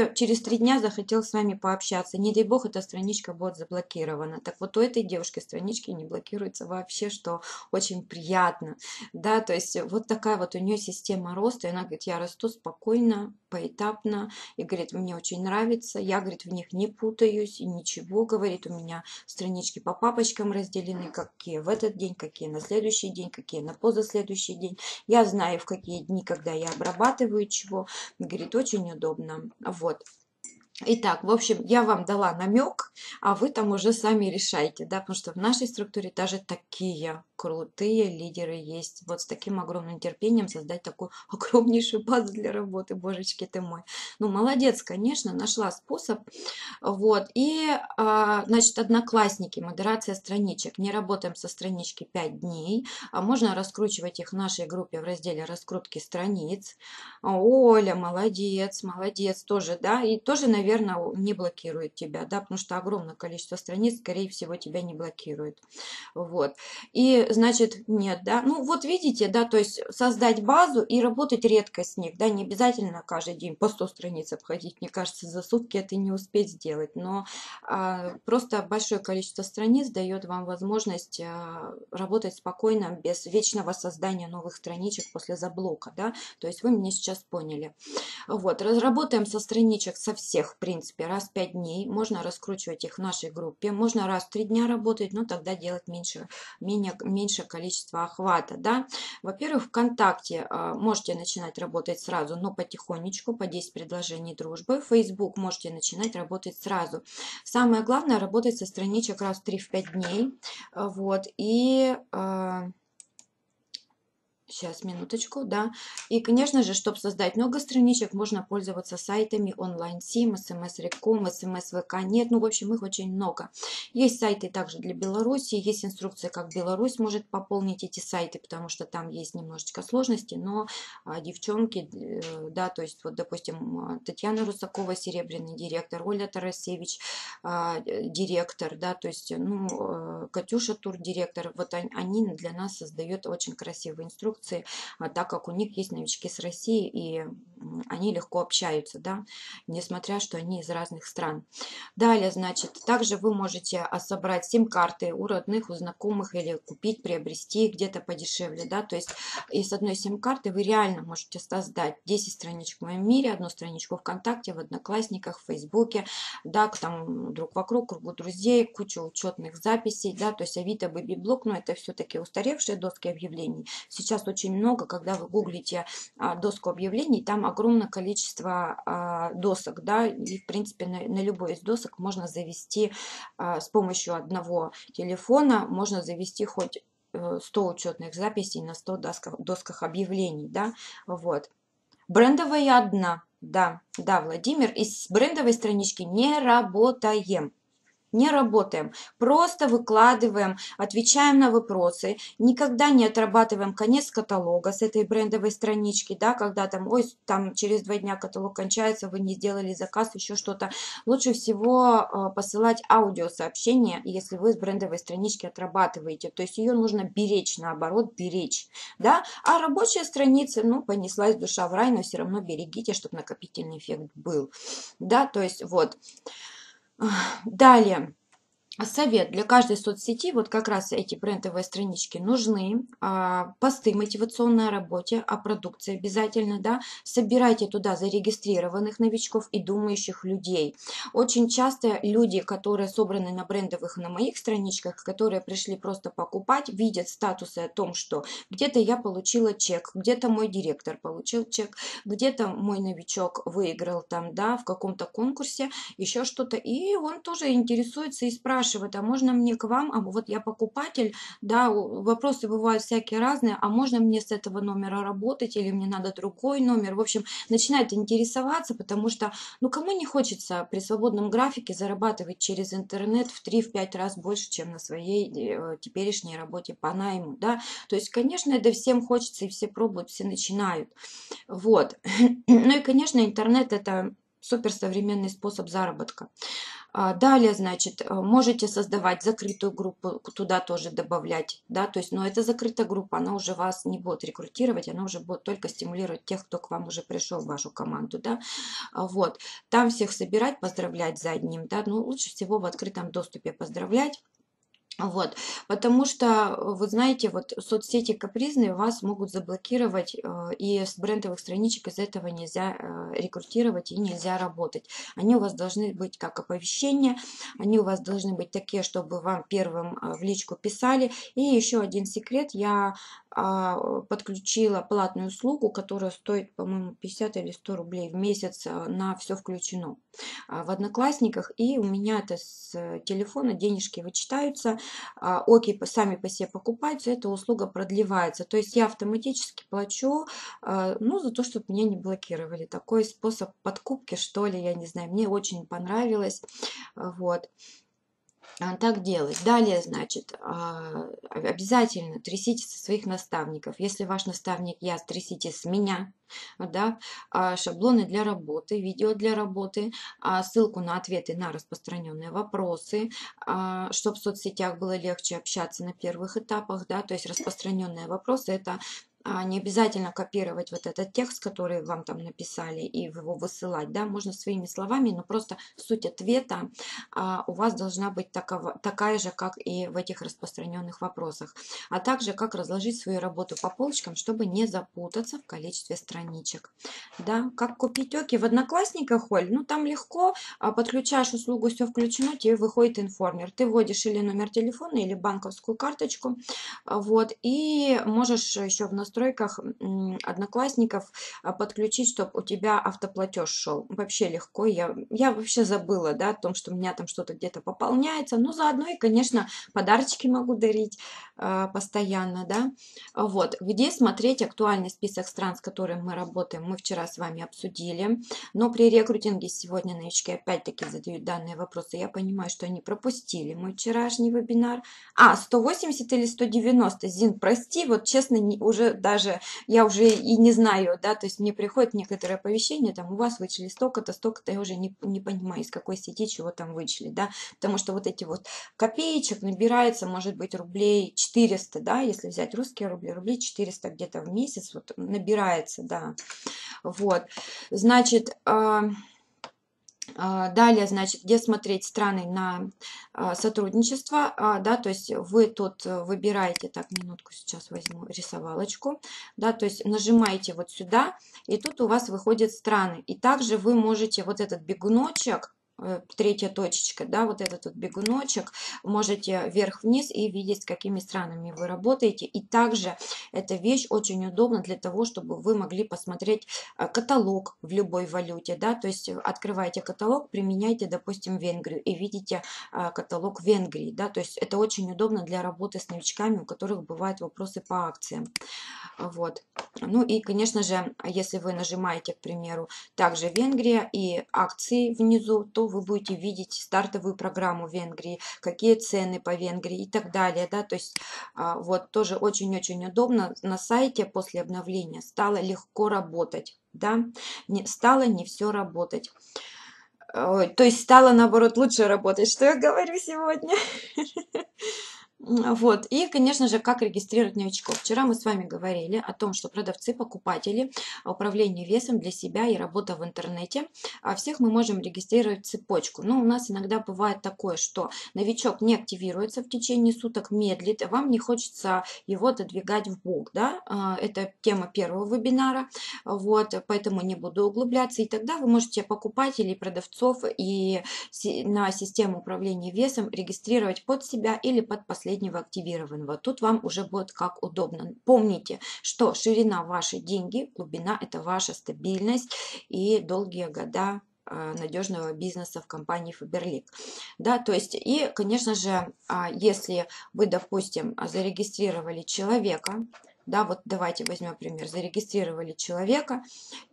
и через три дня захотел с вами пообщаться. Не дай бог, эта страничка будет заблокирована. Так вот, у этой девушки странички не блокируются вообще, что очень приятно. Да, то есть вот такая вот у нее система роста. И она говорит, я расту спокойно, поэтапно. И говорит, мне очень нравится. Я, говорит, в них не путаюсь и ничего. Говорит, у меня странички по папочкам разделены, какие в этот день, какие на следующий день, какие на позаследующий день. Я знаю, в какие дни, когда я обрабатываю чего. Говорит, очень удобно. Вот. Итак, в общем, я вам дала намек, а вы там уже сами решайте, да, потому что в нашей структуре даже такие крутые лидеры есть. Вот с таким огромным терпением создать такую огромнейшую базу для работы, божечки ты мой. Ну, молодец, конечно, нашла способ. Вот, и, а, значит, одноклассники, модерация страничек. Не работаем со странички пять дней, а можно раскручивать их в нашей группе в разделе раскрутки страниц. Оля, молодец, молодец, тоже, да, и тоже, наверное, не блокирует тебя, да, потому что огромное количество страниц, скорее всего, тебя не блокирует. Вот, и, значит, нет, да, ну, вот видите, да, то есть создать базу и работать редко с них, да, не обязательно каждый день по сто страниц обходить, мне кажется, за сутки это не успеть сделать, но а, просто большое количество страниц дает вам возможность а, работать спокойно, без вечного создания новых страничек после заблока, да, то есть вы меня сейчас поняли. Вот, разработаем со страничек со всех, в принципе, раз в пять дней, можно раскручивать их в нашей группе, можно раз в три дня работать, но тогда делать меньше, менее, меньше количество охвата, да. Во-первых, ВКонтакте а, можете начинать работать сразу, но потихонечку, по десять предложений дружбы. Facebook можете начинать работать сразу. Самое главное, работать со страничек раз в три-пять дней, вот, и... А, сейчас, минуточку, да. И, конечно же, чтобы создать много страничек, можно пользоваться сайтами онлайн-сим, смс-реком, смс-ВК. Нет, ну, в общем, их очень много. Есть сайты также для Беларуси, есть инструкция, как Беларусь может пополнить эти сайты, потому что там есть немножечко сложности, но а, девчонки, да, то есть, вот, допустим, Татьяна Русакова, серебряный директор, Оля Тарасевич, а, директор, да, то есть, ну, Катюша Тур, директор, вот они, они для нас создают очень красивые инструкции, так как у них есть новички с России, и они легко общаются, да, несмотря, что они из разных стран. Далее, значит, также вы можете собрать сим-карты у родных, у знакомых, или купить, приобрести где-то подешевле, да, то есть из одной сим-карты вы реально можете создать десять страничек в моем мире, одну страничку ВКонтакте, в Одноклассниках, в Фейсбуке, да, там друг вокруг, кругу друзей, кучу учетных записей, да, то есть Авито, Бэби-блог, но это все-таки устаревшие доски объявлений. Сейчас очень много, когда вы гуглите а, доску объявлений, там огромное количество а, досок, да, и в принципе на, на любой из досок можно завести а, с помощью одного телефона, можно завести хоть сто учетных записей на сто досках, досках объявлений, да, вот. Брендовая одна, да, да, Владимир, из брендовой странички не работаем. Не работаем, просто выкладываем, отвечаем на вопросы, никогда не отрабатываем конец каталога с этой брендовой странички, да, когда там, ой, там через два дня каталог кончается, вы не сделали заказ, еще что-то. Лучше всего посылать аудиосообщение, если вы с брендовой странички отрабатываете, то есть ее нужно беречь, наоборот, беречь, да, а рабочая страница, ну, понеслась душа в рай, но все равно берегите, чтобы накопительный эффект был, да, то есть вот. Далее, совет для каждой соцсети, вот как раз эти брендовые странички нужны, а, посты мотивационной о работе, о продукции обязательно, да, собирайте туда зарегистрированных новичков и думающих людей. Очень часто люди, которые собраны на брендовых, на моих страничках, которые пришли просто покупать, видят статусы о том, что где-то я получила чек, где-то мой директор получил чек, где-то мой новичок выиграл там, да, в каком-то конкурсе, еще что-то, и он тоже интересуется и спрашивает, спрашивают, а можно мне к вам, а вот я покупатель, да, вопросы бывают всякие разные, а можно мне с этого номера работать или мне надо другой номер, в общем, начинает интересоваться, потому что, ну, кому не хочется при свободном графике зарабатывать через интернет в три-пять раз больше, чем на своей э, теперешней работе по найму, да, то есть, конечно, это всем хочется, и все пробуют, все начинают, вот, ну и, конечно, интернет это суперсовременный способ заработка. А, Далее, значит, э, можете создавать закрытую группу, туда тоже добавлять, да, то есть, но эта закрытая группа, она уже вас не будет рекрутировать, она уже будет только стимулировать тех, кто к вам уже пришел в вашу команду, да, А, вот, там всех собирать, поздравлять за одним, да, ну, лучше всего в открытом доступе поздравлять. Вот, потому что, вы знаете, вот соцсети капризные вас могут заблокировать, э, и с брендовых страничек из этого нельзя э, рекрутировать и нельзя работать. Они у вас должны быть как оповещения, они у вас должны быть такие, чтобы вам первым э, в личку писали. И еще один секрет, я а, подключила платную услугу, которая стоит, по-моему, пятьдесят или сто рублей в месяц, э, на все включено а, в Одноклассниках, и у меня это с э, телефона денежки вычитаются, а, оки по- сами по себе покупаются, эта услуга продлевается. То есть я автоматически плачу, а, ну, за то, чтобы меня не блокировали. Такой способ подкупки, что ли, я не знаю, мне очень понравилось. А, Вот. А, Так делать. Далее, значит, а, обязательно трясите со своих наставников. Если ваш наставник я, трясите с меня, да, а, шаблоны для работы, видео для работы, а, ссылку на ответы на распространенные вопросы, чтобы в соцсетях было легче общаться на первых этапах, да, то есть распространенные вопросы это а, не обязательно копировать вот этот текст, который вам там написали, и его высылать, да, можно своими словами, но просто суть ответа а, у вас должна быть такова, такая же, как и в этих распространенных вопросах, а также как разложить свою работу по полочкам, чтобы не запутаться в количестве страничек. Да, как купить оки в Одноклассниках, Оль? Ну, там легко, а, подключаешь услугу, все включено, тебе выходит информер. Ты вводишь или номер телефона, или банковскую карточку, а, вот, и можешь еще в настройках м, Одноклассников а, подключить, чтобы у тебя автоплатеж шел. Вообще легко. Я, я вообще забыла, да, о том, что у меня там что-то где-то пополняется. Но заодно и, конечно, подарочки могу дарить а, постоянно, да. А Вот. Где смотреть актуальный список стран, с которыми мы работаем, мы вчера с вами обсудили. Но при рекрутинге сегодня новички опять-таки задают данные вопросы. Я понимаю, что они пропустили мой вчерашний вебинар. А, сто восемьдесят или сто девяносто, Зин, прости, вот честно, не, уже даже, я уже и не знаю, да, то есть мне приходят некоторые оповещения, там, у вас вычли столько-то, столько-то, я уже не, не понимаю, из какой сети чего там вычли, да, потому что вот эти вот копеечек набирается, может быть, рублей четыреста, да, если взять русские рубли, рублей четыреста где-то в месяц, вот, набирается, да, вот, значит, а, а, Далее, значит, где смотреть страны на а, сотрудничество, а, да, то есть вы тут э, выбираете, так, минутку, сейчас возьму рисовалочку, да, то есть нажимаете вот сюда, и тут у вас выходят страны, и также вы можете вот этот бегуночек, э, третья точечка, да, вот этот вот бегуночек, можете вверх-вниз и видеть, с какими странами вы работаете, и также эта вещь очень удобна для того, чтобы вы могли посмотреть а, каталог в любой валюте, да, то есть открываете каталог, применяйте, допустим, Венгрию и видите а, каталог Венгрии, да, то есть это очень удобно для работы с новичками, у которых бывают вопросы по акциям, вот. Ну и, конечно же, если вы нажимаете, к примеру, также Венгрия и акции внизу, то вы будете видеть стартовую программу Венгрии, какие цены по Венгрии и так далее, да, то есть а, вот тоже очень-очень удобно на сайте после обновления стало легко работать, да, не, стало не все работать. Ой, то есть стало, наоборот, лучше работать. Что я говорю сегодня? Вот. И, конечно же, как регистрировать новичков. Вчера мы с вами говорили о том, что продавцы, покупатели, управление весом для себя и работа в интернете, а всех мы можем регистрировать в цепочку. Но у нас иногда бывает такое, что новичок не активируется в течение суток, медлит, а вам не хочется его отодвигать в бок. Да? А, Это тема первого вебинара, вот, поэтому не буду углубляться. И тогда вы можете покупателей, продавцов и си- на систему управления весом регистрировать под себя или под последнего активированного. Тут вам уже будет как удобно. Помните, что ширина вашей деньги, глубина это ваша стабильность и долгие года а, надежного бизнеса в компании Faberlic. Да, то есть, и, конечно же, а, если вы, допустим, зарегистрировали человека, да, вот давайте возьмем пример, зарегистрировали человека,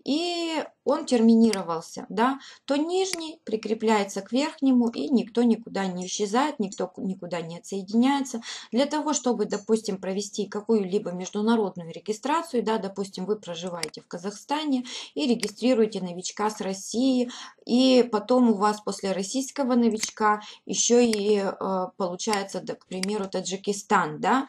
и он терминировался, да, то нижний прикрепляется к верхнему, и никто никуда не исчезает, никто никуда не отсоединяется. Для того, чтобы, допустим, провести какую-либо международную регистрацию, да, допустим, вы проживаете в Казахстане и регистрируете новичка с России, и потом у вас после российского новичка еще и э, получается, да, к примеру, Таджикистан, да,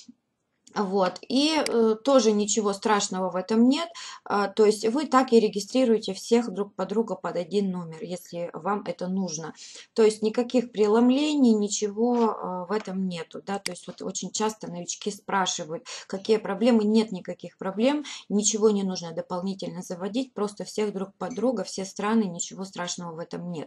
вот, и э, тоже ничего страшного в этом нет, а, то есть вы так и регистрируете всех друг под друга под один номер, если вам это нужно. То есть никаких преломлений, ничего э, в этом нету, да, то есть вот очень часто новички спрашивают, какие проблемы, нет никаких проблем, ничего не нужно дополнительно заводить, просто всех друг под друга, все страны, ничего страшного в этом нет.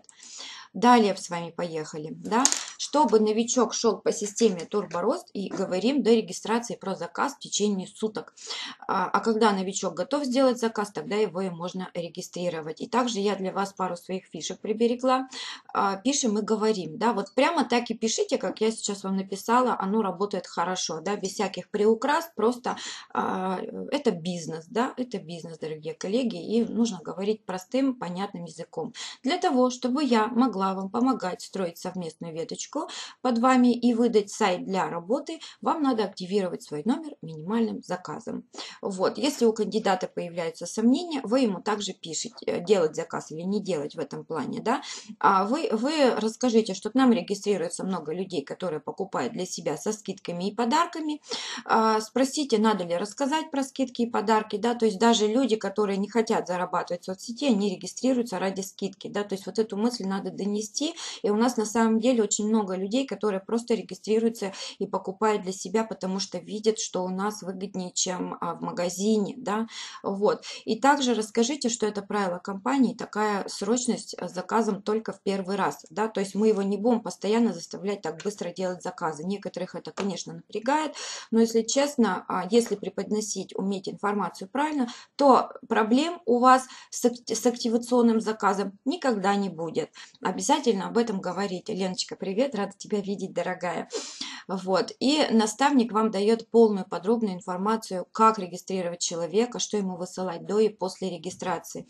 Далее с вами поехали, да, чтобы новичок шел по системе Турборост, и говорим до регистрации про заказ в течение суток. А, а когда новичок готов сделать заказ, тогда его и можно регистрировать. И также я для вас пару своих фишек приберегла. А, пишем и говорим, да, вот прямо так и пишите, как я сейчас вам написала, оно работает хорошо, да, без всяких приукрас, просто а, это бизнес, да, это бизнес, дорогие коллеги, и нужно говорить простым, понятным языком. Для того, чтобы я могла вам помогать строить совместную веточку под вами и выдать сайт для работы, вам надо активировать свой номер минимальным заказом. Вот, если у кандидата появляются сомнения, вы ему также пишете, делать заказ или не делать в этом плане, да, а вы, вы расскажите, что к нам регистрируется много людей, которые покупают для себя со скидками и подарками, а, спросите, надо ли рассказать про скидки и подарки, да, то есть даже люди, которые не хотят зарабатывать в соцсети, они регистрируются ради скидки, да, то есть вот эту мысль надо донести, и у нас на самом деле очень много людей, которые просто регистрируются и покупают для себя, потому что видят, что у нас выгоднее, чем в магазине, да, вот. И также расскажите, что это правило компании, такая срочность с заказом только в первый раз, да, то есть мы его не будем постоянно заставлять так быстро делать заказы. Некоторых это, конечно, напрягает, но если честно, если преподносить, уметь информацию правильно, то проблем у вас с активационным заказом никогда не будет. Обязательно об этом говорите. Леночка, привет, рада тебя видеть, дорогая. Вот. И наставник вам дает полную подробную информацию, как регистрировать человека, что ему высылать до и после регистрации.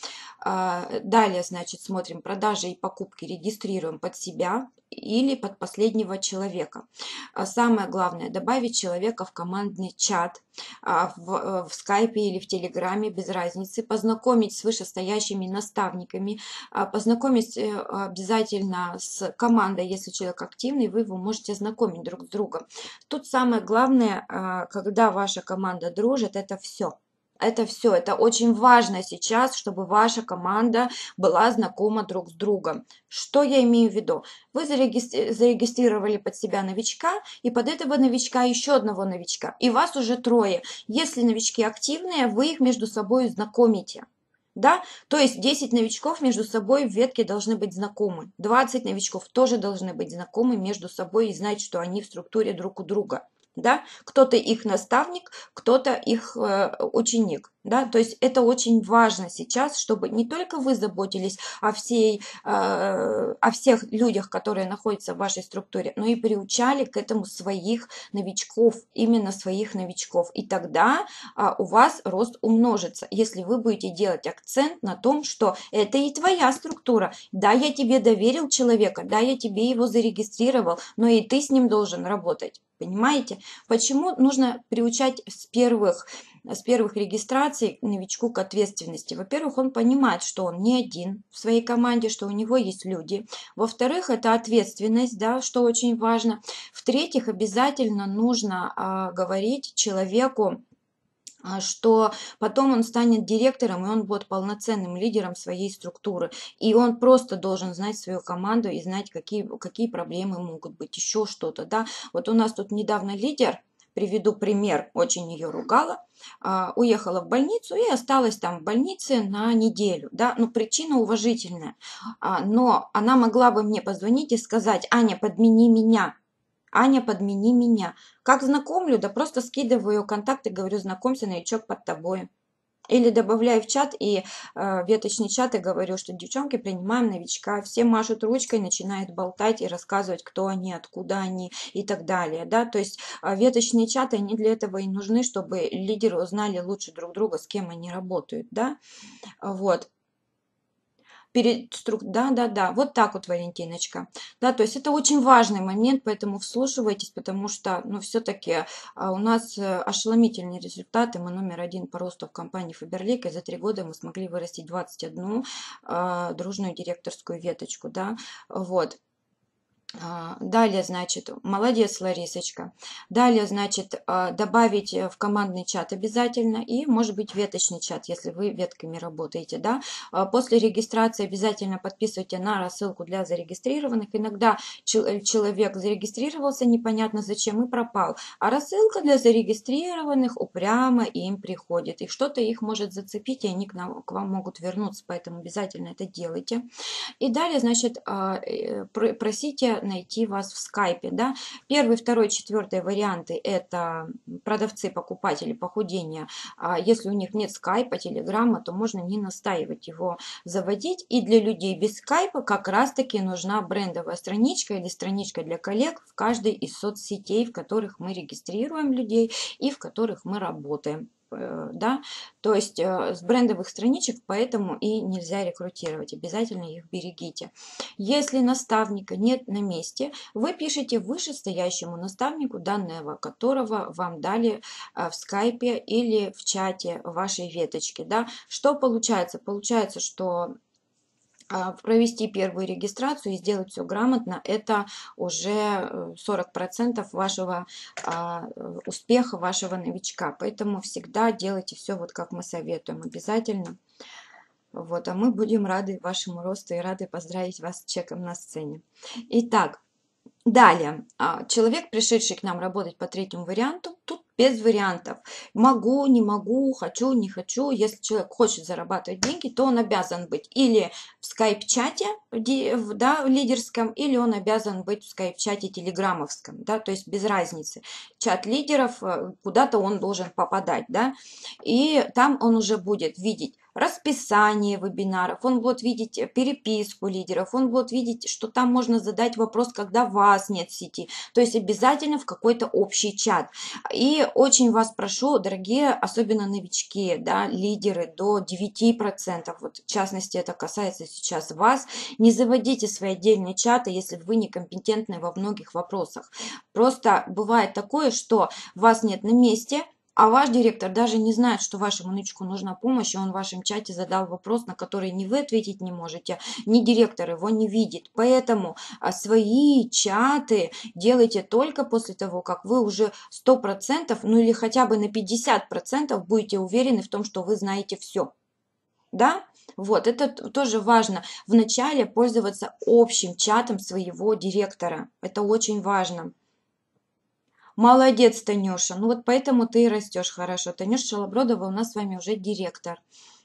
Далее, значит, смотрим продажи и покупки, регистрируем под себя или под последнего человека. Самое главное, добавить человека в командный чат, в, в скайпе или в телеграме, без разницы, познакомить с вышестоящими наставниками, познакомить обязательно с командой, если человек активный, вы его можете знакомить друг с другом. Тут самое главное, когда ваша команда дружит, это все. Это все, это очень важно сейчас, чтобы ваша команда была знакома друг с другом. Что я имею в виду? Вы зарегистри- зарегистрировали под себя новичка, и под этого новичка еще одного новичка, и вас уже трое. Если новички активные, вы их между собой знакомите. Да? То есть десять новичков между собой в ветке должны быть знакомы. двадцать новичков тоже должны быть знакомы между собой и знать, что они в структуре друг у друга. Да? Кто-то их наставник, кто-то их э, ученик. Да? То есть это очень важно сейчас, чтобы не только вы заботились о, всей, э, о всех людях, которые находятся в вашей структуре, но и приучали к этому своих новичков, именно своих новичков. И тогда э, у вас рост умножится, если вы будете делать акцент на том, что это и твоя структура. Да, я тебе доверил человека, да, я тебе его зарегистрировал, но и ты с ним должен работать. Понимаете? Почему нужно приучать с первых, с первых регистраций новичку к ответственности? Во-первых, он понимает, что он не один в своей команде, что у него есть люди. Во-вторых, это ответственность, да, что очень важно. В-третьих, обязательно нужно а, говорить человеку, что потом он станет директором, и он будет полноценным лидером своей структуры. И он просто должен знать свою команду и знать, какие, какие проблемы могут быть, еще что-то. Да? Вот у нас тут недавно лидер, приведу пример, очень ее ругала, уехала в больницу и осталась там в больнице на неделю. Да? Ну, причина уважительная. Но она могла бы мне позвонить и сказать: Аня, подмени меня. Аня, подмени меня. Как знакомлю? Да просто скидываю контакты, говорю: знакомься, новичок под тобой. Или добавляю в чат и э, веточный чат и говорю, что девчонки, принимаем новичка. Все машут ручкой, начинают болтать и рассказывать, кто они, откуда они и так далее. Да? То есть э, веточные чаты, они для этого и нужны, чтобы лидеры узнали лучше друг друга, с кем они работают. Да? Вот. Перед струк... Да, да, да, вот так вот, Валентиночка. Да, то есть это очень важный момент, поэтому вслушивайтесь, потому что, ну, все-таки а, у нас э, ошеломительные результаты. Мы номер один по росту в компании Faberlic, и за три года мы смогли вырастить двадцать одну а, дружную директорскую веточку, да, вот. А, Далее, значит, молодец, Ларисочка. Далее, значит, а, добавить в командный чат обязательно и, может быть, веточный чат, если вы ветками работаете, да. А, После регистрации обязательно подписывайте на рассылку для зарегистрированных. Иногда чел- человек зарегистрировался непонятно зачем и пропал, а рассылка для зарегистрированных упрямо им приходит. И что-то их может зацепить, и они к, нам, к вам могут вернуться, поэтому обязательно это делайте. И далее, значит, а, э, про- просите найти вас в скайпе, да. Первый, второй, четвертый варианты – это продавцы, покупатели, похудения. А Если у них нет скайпа, телеграмма, то можно не настаивать его заводить. И для людей без скайпа как раз-таки нужна брендовая страничка или страничка для коллег в каждой из соцсетей, в которых мы регистрируем людей и в которых мы работаем. Э, Да, то есть э, с брендовых страничек поэтому и нельзя рекрутировать, обязательно их берегите. Если наставника нет на месте, вы пишете вышестоящему наставнику, данного которого вам дали э, в скайпе или в чате вашей веточки. Да. Что получается? Получается, что а, провести первую регистрацию и сделать все грамотно, это уже сорок процентов вашего а, э, успеха, вашего новичка. Поэтому всегда делайте все вот как мы советуем, обязательно. Вот, а мы будем рады вашему росту и рады поздравить вас с чеком на сцене. Итак, далее, а, человек, пришедший к нам работать по третьему варианту, тут без вариантов. Могу, не могу, хочу, не хочу. Если человек хочет зарабатывать деньги, то он обязан быть или в скайп-чате, да, в лидерском, или он обязан быть в скайп-чате телеграммовском, да, то есть без разницы. Чат лидеров, э, куда-то он должен попадать, да, и там он уже будет видеть расписание вебинаров, он будет видеть переписку лидеров, он будет видеть, что там можно задать вопрос, когда вас нет в сети. То есть обязательно в какой-то общий чат. И очень вас прошу, дорогие, особенно новички, да, лидеры до девяти процентов, вот в частности это касается сейчас вас, не заводите свои отдельные чаты, если вы некомпетентны во многих вопросах. Просто бывает такое, что вас нет на месте, а ваш директор даже не знает, что вашему новичку нужна помощь, и он в вашем чате задал вопрос, на который ни вы ответить не можете, ни директор его не видит. Поэтому а, свои чаты делайте только после того, как вы уже сто процентов, ну или хотя бы на пятьдесят процентов будете уверены в том, что вы знаете все. Да? Вот, это тоже важно. Вначале пользоваться общим чатом своего директора. Это очень важно. Молодец, Танюша. Ну вот поэтому ты и растешь хорошо. Танюша Шалобродова у нас с вами уже директор.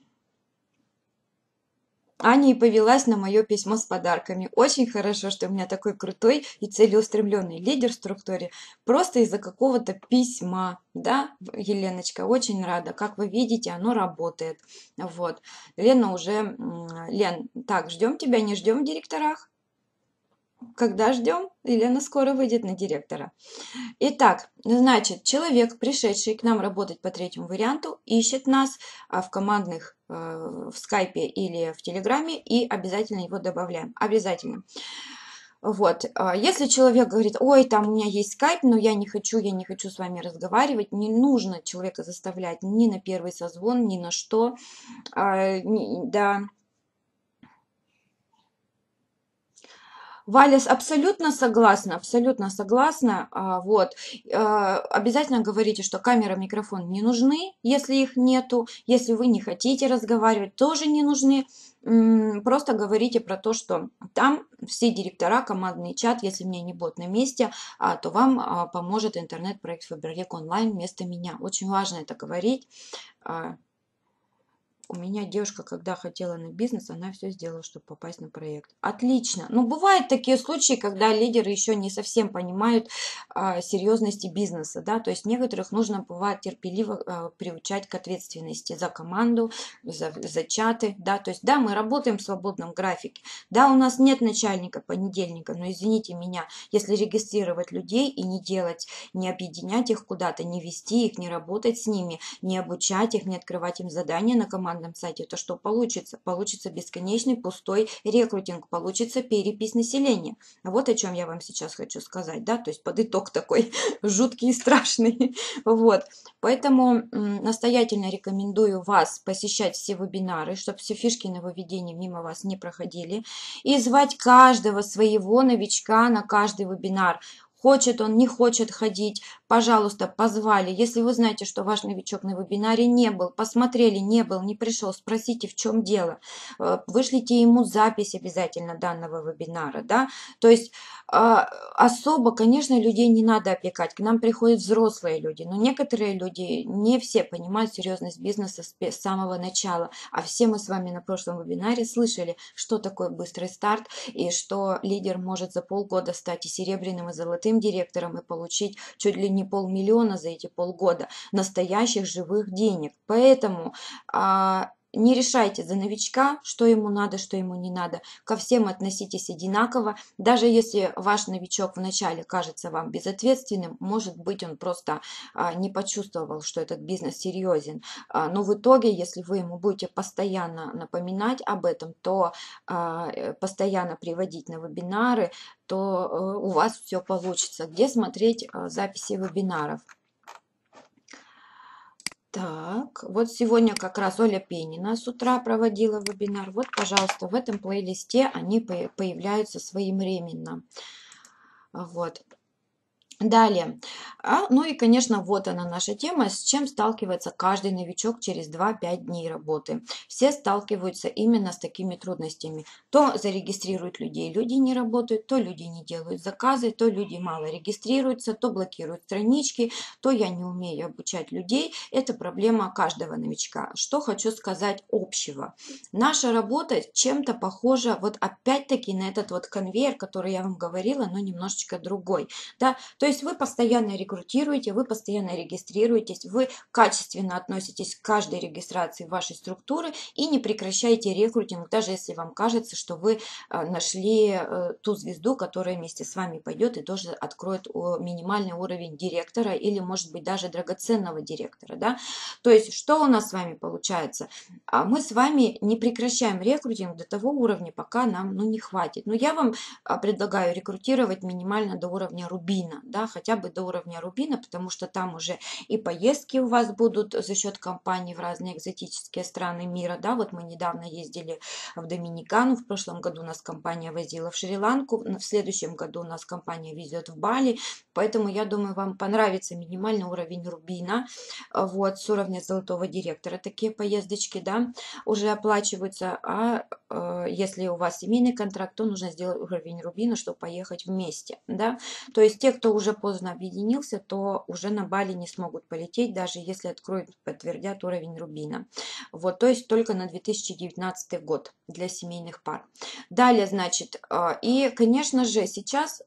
Аня и повелась на мое письмо с подарками. Очень хорошо, что у меня такой крутой и целеустремленный лидер в структуре. Просто из-за какого-то письма. Да, Еленочка, очень рада. Как вы видите, оно работает. Вот. Лена уже... Лен, так, ждем тебя, не ждем в директорах? Когда ждем? Елена скоро выйдет на директора. Итак, значит, человек, пришедший к нам работать по третьему варианту, ищет нас в командных, в скайпе или в телеграме и обязательно его добавляем. Обязательно. Вот, если человек говорит, ой, там у меня есть скайп, но я не хочу, я не хочу с вами разговаривать, не нужно человека заставлять ни на первый созвон, ни на что, да. Валя, абсолютно согласна, абсолютно согласна. Вот. Обязательно говорите, что камера, микрофон не нужны, если их нету. Если вы не хотите разговаривать, тоже не нужны. Просто говорите про то, что там все директора, командный чат, если меня не будет на месте, то вам поможет интернет-проект Faberlic онлайн вместо меня. Очень важно это говорить. у меня девушка, когда хотела на бизнес, она все сделала, чтобы попасть на проект. Отлично. Ну, бывают такие случаи, когда лидеры еще не совсем понимают а, серьезности бизнеса, да, то есть некоторых нужно, бывает, терпеливо а, приучать к ответственности за команду, за, за чаты, да, то есть, да, мы работаем в свободном графике, да, у нас нет начальника понедельника, но, извините меня, если регистрировать людей и не делать, не объединять их куда-то, не вести их, не работать с ними, не обучать их, не открывать им задания на командном сайте, то что получится? Получится бесконечный пустой рекрутинг, получится перепись населения. Вот о чем я вам сейчас хочу сказать, да, то есть под итог такой жуткий и страшный. Вот, поэтому настоятельно рекомендую вас посещать все вебинары, чтобы все фишки нововведений мимо вас не проходили, и звать каждого своего новичка на каждый вебинар. Хочет он, не хочет ходить, пожалуйста, позвали. Если вы знаете, что ваш новичок на вебинаре не был, посмотрели, не был, не пришел, спросите, в чем дело. Вышлите ему запись обязательно данного вебинара. Да? То есть особо, конечно, людей не надо опекать. К нам приходят взрослые люди, но некоторые люди, не все понимают серьезность бизнеса с самого начала. А все мы с вами на прошлом вебинаре слышали, что такое быстрый старт и что лидер может за полгода стать и серебряным, и золотым директором и получить чуть ли не полмиллиона за эти полгода настоящих живых денег. Поэтому а, не решайте за новичка, что ему надо, что ему не надо. Ко всем относитесь одинаково. Даже если ваш новичок вначале кажется вам безответственным, может быть, он просто а, не почувствовал, что этот бизнес серьезен. А, но в итоге, если вы ему будете постоянно напоминать об этом, то а, постоянно приводить на вебинары, то у вас все получится. Где смотреть записи вебинаров? Так, вот сегодня как раз Оля Пенина с утра проводила вебинар. Вот, пожалуйста, в этом плейлисте они появляются своевременно. Вот. Далее, а, ну и, конечно, вот она наша тема, с чем сталкивается каждый новичок через два-пять дней работы. Все сталкиваются именно с такими трудностями. То зарегистрируют людей, люди не работают, то люди не делают заказы, то люди мало регистрируются, то блокируют странички, то я не умею обучать людей. Это проблема каждого новичка. Что хочу сказать общего. Наша работа чем-то похожа, вот опять-таки на этот вот конвейер, который я вам говорила, но немножечко другой. Да? То есть вы постоянно рекрутируете, вы постоянно регистрируетесь, вы качественно относитесь к каждой регистрации вашей структуры и не прекращаете рекрутинг, даже если вам кажется, что вы нашли ту звезду, которая вместе с вами пойдет и тоже откроет минимальный уровень директора или, может быть, даже драгоценного директора. Да? То есть что у нас с вами получается? Мы с вами не прекращаем рекрутинг до того уровня, пока нам ну, не хватит. Но я вам предлагаю рекрутировать минимально до уровня рубина. Да, хотя бы до уровня рубина, потому что там уже и поездки у вас будут за счет компании в разные экзотические страны мира. Да, вот мы недавно ездили в Доминикану, в прошлом году нас компания возила в Шри-Ланку, в следующем году у нас компания везет в Бали, поэтому я думаю, вам понравится минимальный уровень рубина, вот, с уровня золотого директора. Такие поездочки, да, уже оплачиваются, а э, если у вас семейный контракт, то нужно сделать уровень рубина, чтобы поехать вместе, да, то есть те, кто уже поздно объединился, то уже на Бали не смогут полететь, даже если откроют, подтвердят уровень рубина. Вот, то есть только на две тысячи девятнадцатый год для семейных пар. Далее, значит, и, конечно же, сейчас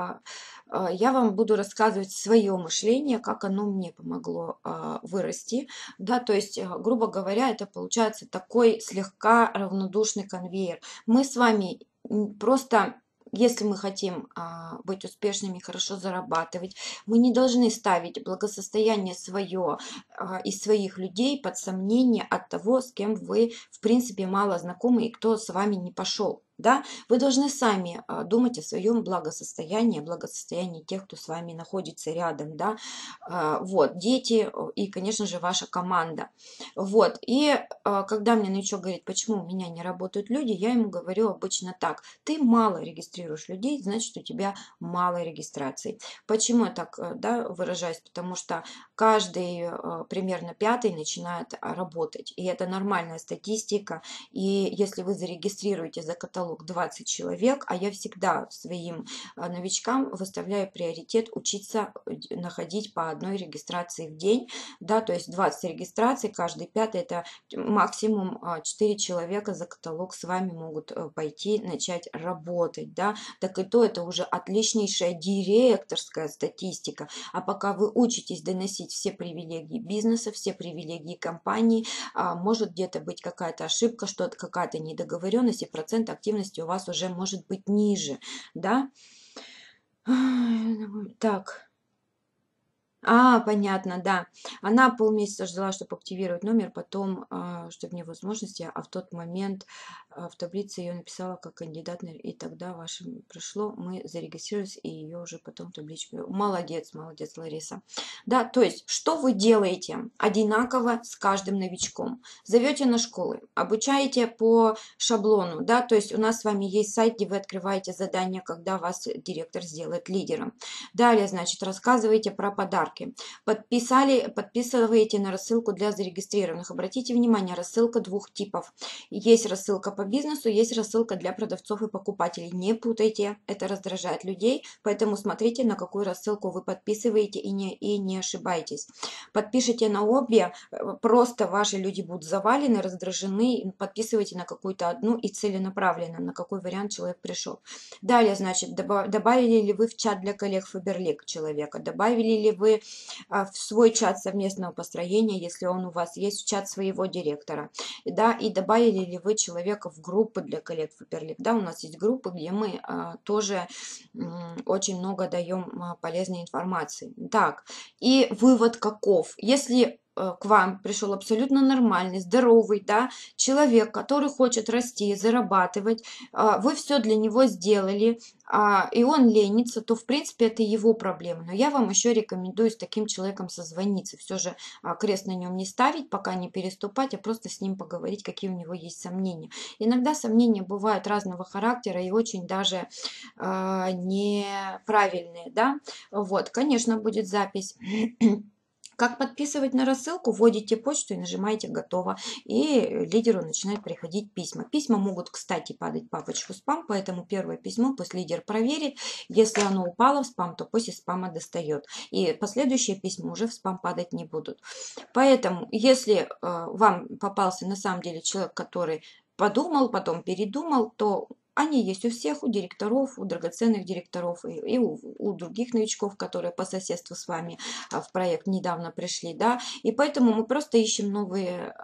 я вам буду рассказывать свое мышление, как оно мне помогло вырасти. Да, то есть, грубо говоря, это получается такой слегка равнодушный конвейер. Мы с вами просто... Если мы хотим а, быть успешными, хорошо зарабатывать, мы не должны ставить благосостояние свое а, и своих людей под сомнение от того, с кем вы, в принципе, мало знакомы и кто с вами не пошел. Да? Вы должны сами а, думать о своем благосостоянии, о благосостоянии тех, кто с вами находится рядом. Да? А, вот, дети и, конечно же, ваша команда. Вот, и а, когда мне новичок говорит, почему у меня не работают люди, я ему говорю обычно так. Ты мало регистрируешь людей, значит, у тебя мало регистраций. Почему я так да, выражаюсь? Потому что каждый а, примерно пятый начинает работать. И это нормальная статистика. И если вы зарегистрируете за каталог каталог двадцать человек, а я всегда своим новичкам выставляю приоритет учиться находить по одной регистрации в день, да, то есть двадцать регистраций, каждый пятый, это максимум четыре человека за каталог с вами могут пойти, начать работать, да, так и то это уже отличнейшая директорская статистика, а пока вы учитесь доносить все привилегии бизнеса, все привилегии компании, может где-то быть какая-то ошибка, что-то, какая-то недоговоренность, и процент активности у вас уже может быть ниже, да. Так. А, понятно, да. Она полмесяца ждала, чтобы активировать номер, потом, а, чтобы не возможности, а в тот момент а, в таблице ее написала как кандидат, и тогда ваше пришло, мы зарегистрировались, и ее уже потом в табличку. Молодец, молодец, Лариса. Да, то есть, что вы делаете одинаково с каждым новичком? Зовете на школы, обучаете по шаблону, да, то есть у нас с вами есть сайт, где вы открываете задание, когда вас директор сделает лидером. Далее, значит, рассказываете про подарки. Подписали, подписываете на рассылку для зарегистрированных. Обратите внимание, рассылка двух типов. Есть рассылка по бизнесу, есть рассылка для продавцов и покупателей. Не путайте, это раздражает людей, поэтому смотрите, на какую рассылку вы подписываете и не, и не ошибайтесь. Подпишите на обе, просто ваши люди будут завалены, раздражены, подписывайте на какую-то одну и целенаправленно, на какой вариант человек пришел. Далее, значит, добавили ли вы в чат для коллег Фаберлик человека, добавили ли вы в свой чат совместного построения, если он у вас есть, в чат своего директора, да, и добавили ли вы человека в группы для коллег Фаберлик, да, у нас есть группы, где мы а, тоже м, очень много даем а, полезной информации. Так, и вывод каков? Если к вам пришел абсолютно нормальный, здоровый, да, человек, который хочет расти, зарабатывать, вы все для него сделали, и он ленится, то, в принципе, это его проблема. Но я вам еще рекомендую с таким человеком созвониться. Все же крест на нем не ставить, пока не переступать, а просто с ним поговорить, какие у него есть сомнения. Иногда сомнения бывают разного характера и очень даже неправильные, да. Вот, конечно, будет запись. Как подписывать на рассылку? Вводите почту и нажимаете «Готово». И лидеру начинают приходить письма. Письма могут, кстати, падать в папочку спам, поэтому первое письмо пусть лидер проверит. Если оно упало в спам, то пусть из спама достает. И последующие письма уже в спам падать не будут. Поэтому, если э, вам попался на самом деле человек, который подумал, потом передумал, то они есть у всех, у директоров, у драгоценных директоров и, и у, у других новичков, которые по соседству с вами в проект недавно пришли, да, и поэтому мы просто ищем новые,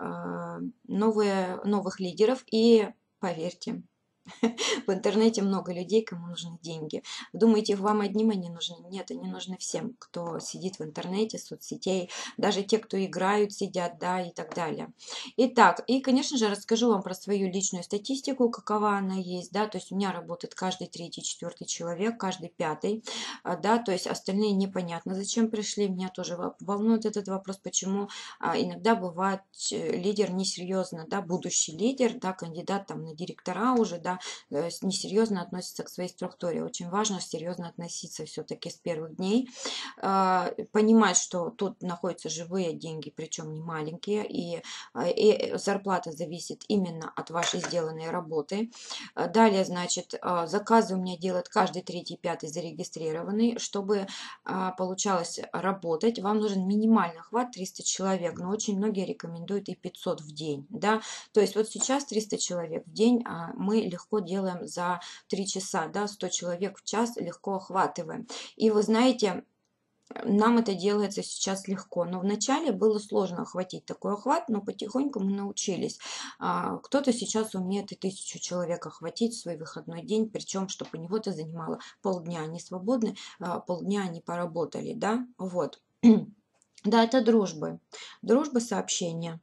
новые, новых лидеров, и поверьте, в интернете много людей, кому нужны деньги. Думаете, вам одним они нужны? Нет, они нужны всем, кто сидит в интернете, соцсетей, даже те, кто играют, сидят, да, и так далее. Итак, и, конечно же, расскажу вам про свою личную статистику, какова она есть, да, то есть у меня работает каждый третий, четвертый человек, каждый пятый, да, то есть остальные непонятно, зачем пришли. Меня тоже волнует этот вопрос, почему иногда бывает лидер несерьезно, да, будущий лидер, да, кандидат там на директора уже, да, несерьезно относится к своей структуре. Очень важно серьезно относиться все-таки с первых дней, понимать, что тут находятся живые деньги, причем не маленькие, и, и зарплата зависит именно от вашей сделанной работы. Далее, значит, заказы у меня делают каждый третий, пятый зарегистрированный. Чтобы получалось работать, вам нужен минимальный охват триста человек, но очень многие рекомендуют и пятьсот в день, да, то есть вот сейчас триста человек в день мы легко делаем за три часа, да, сто человек в час легко охватываем. И вы знаете, нам это делается сейчас легко, но вначале было сложно охватить такой охват, но потихоньку мы научились. Кто-то сейчас умеет и тысячу человек охватить в свой выходной день, причем, чтобы у него это занимало полдня, они свободны, полдня они поработали, да, вот. Да, это дружбы, дружбы, сообщения.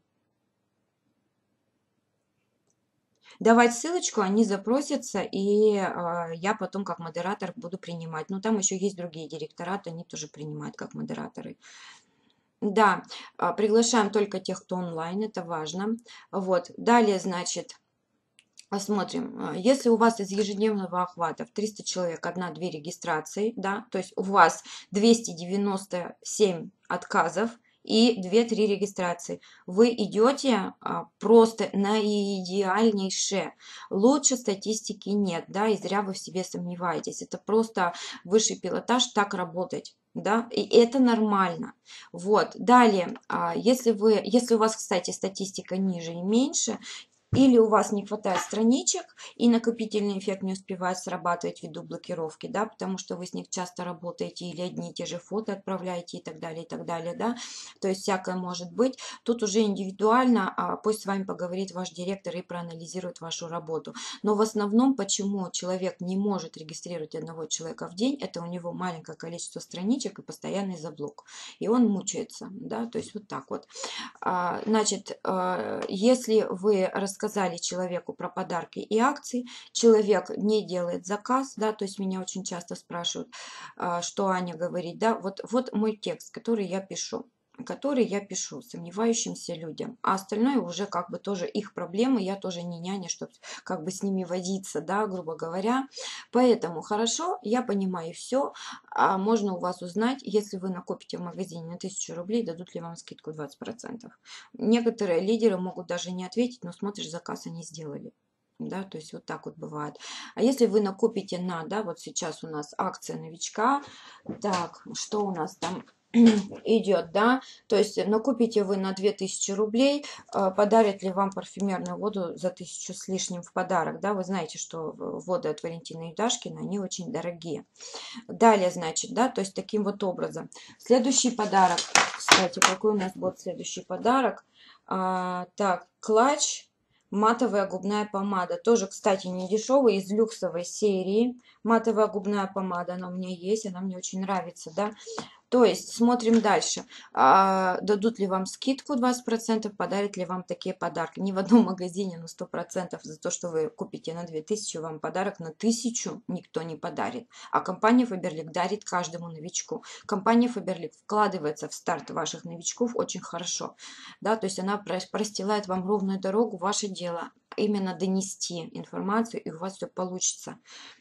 Давать ссылочку, они запросятся, и э, я потом как модератор буду принимать. Но там еще есть другие директораты, они тоже принимают как модераторы. Да, э, приглашаем только тех, кто онлайн, это важно. Вот, далее, значит, посмотрим. Если у вас из ежедневного охвата в триста человек одна-две регистрации, да, то есть у вас двести девяносто семь отказов, и две-три регистрации. Вы идете а, просто на идеальнейшее. Лучше статистики нет, да, и зря вы в себе сомневаетесь. Это просто высший пилотаж, так работать. Да, и это нормально. Вот, далее, а, если вы, если у вас, кстати, статистика ниже и меньше, или у вас не хватает страничек, и накопительный эффект не успевает срабатывать ввиду блокировки, да, потому что вы с них часто работаете, или одни и те же фото отправляете, и так далее, и так далее, да, то есть всякое может быть. Тут уже индивидуально, а пусть с вами поговорит ваш директор и проанализирует вашу работу. Но в основном, почему человек не может регистрировать одного человека в день, это у него маленькое количество страничек и постоянный заблок, и он мучается, да, то есть вот так вот. Значит, если вы рассказали человеку про подарки и акции, человек не делает заказ, да, то есть меня очень часто спрашивают, что Аня говорит, да, вот, вот мой текст, который я пишу. который я пишу сомневающимся людям, а остальное уже как бы тоже их проблемы, я тоже не няня, чтобы как бы с ними водиться, да, грубо говоря. Поэтому хорошо, я понимаю все, а можно у вас узнать, если вы накопите в магазине на тысячу рублей, дадут ли вам скидку двадцать процентов. Некоторые лидеры могут даже не ответить, но смотришь, заказ они сделали. Да, то есть вот так вот бывает. А если вы накопите на, да, вот сейчас у нас акция новичка, так, что у нас там идет, да, то есть накупите вы на две тысячи рублей, подарят ли вам парфюмерную воду за тысячу с лишним в подарок, да, вы знаете, что воды от Валентины Юдашкина, они очень дорогие. Далее, значит, да, то есть таким вот образом. Следующий подарок, кстати, какой у нас будет следующий подарок, а, так, клатч. Матовая губная помада. Тоже, кстати, не дешевая, из люксовой серии. Матовая губная помада, она у меня есть, она мне очень нравится, да. То есть, смотрим дальше. А, дадут ли вам скидку двадцать процентов, подарят ли вам такие подарки. Ни в одном магазине, но сто процентов за то, что вы купите на две тысячи, вам подарок на тысячу никто не подарит. А компания Faberlic дарит каждому новичку. Компания Faberlic вкладывается в старт ваших новичков очень хорошо. Да, то есть она простилает вам ровную дорогу, ваше дело именно донести информацию, и у вас все получится.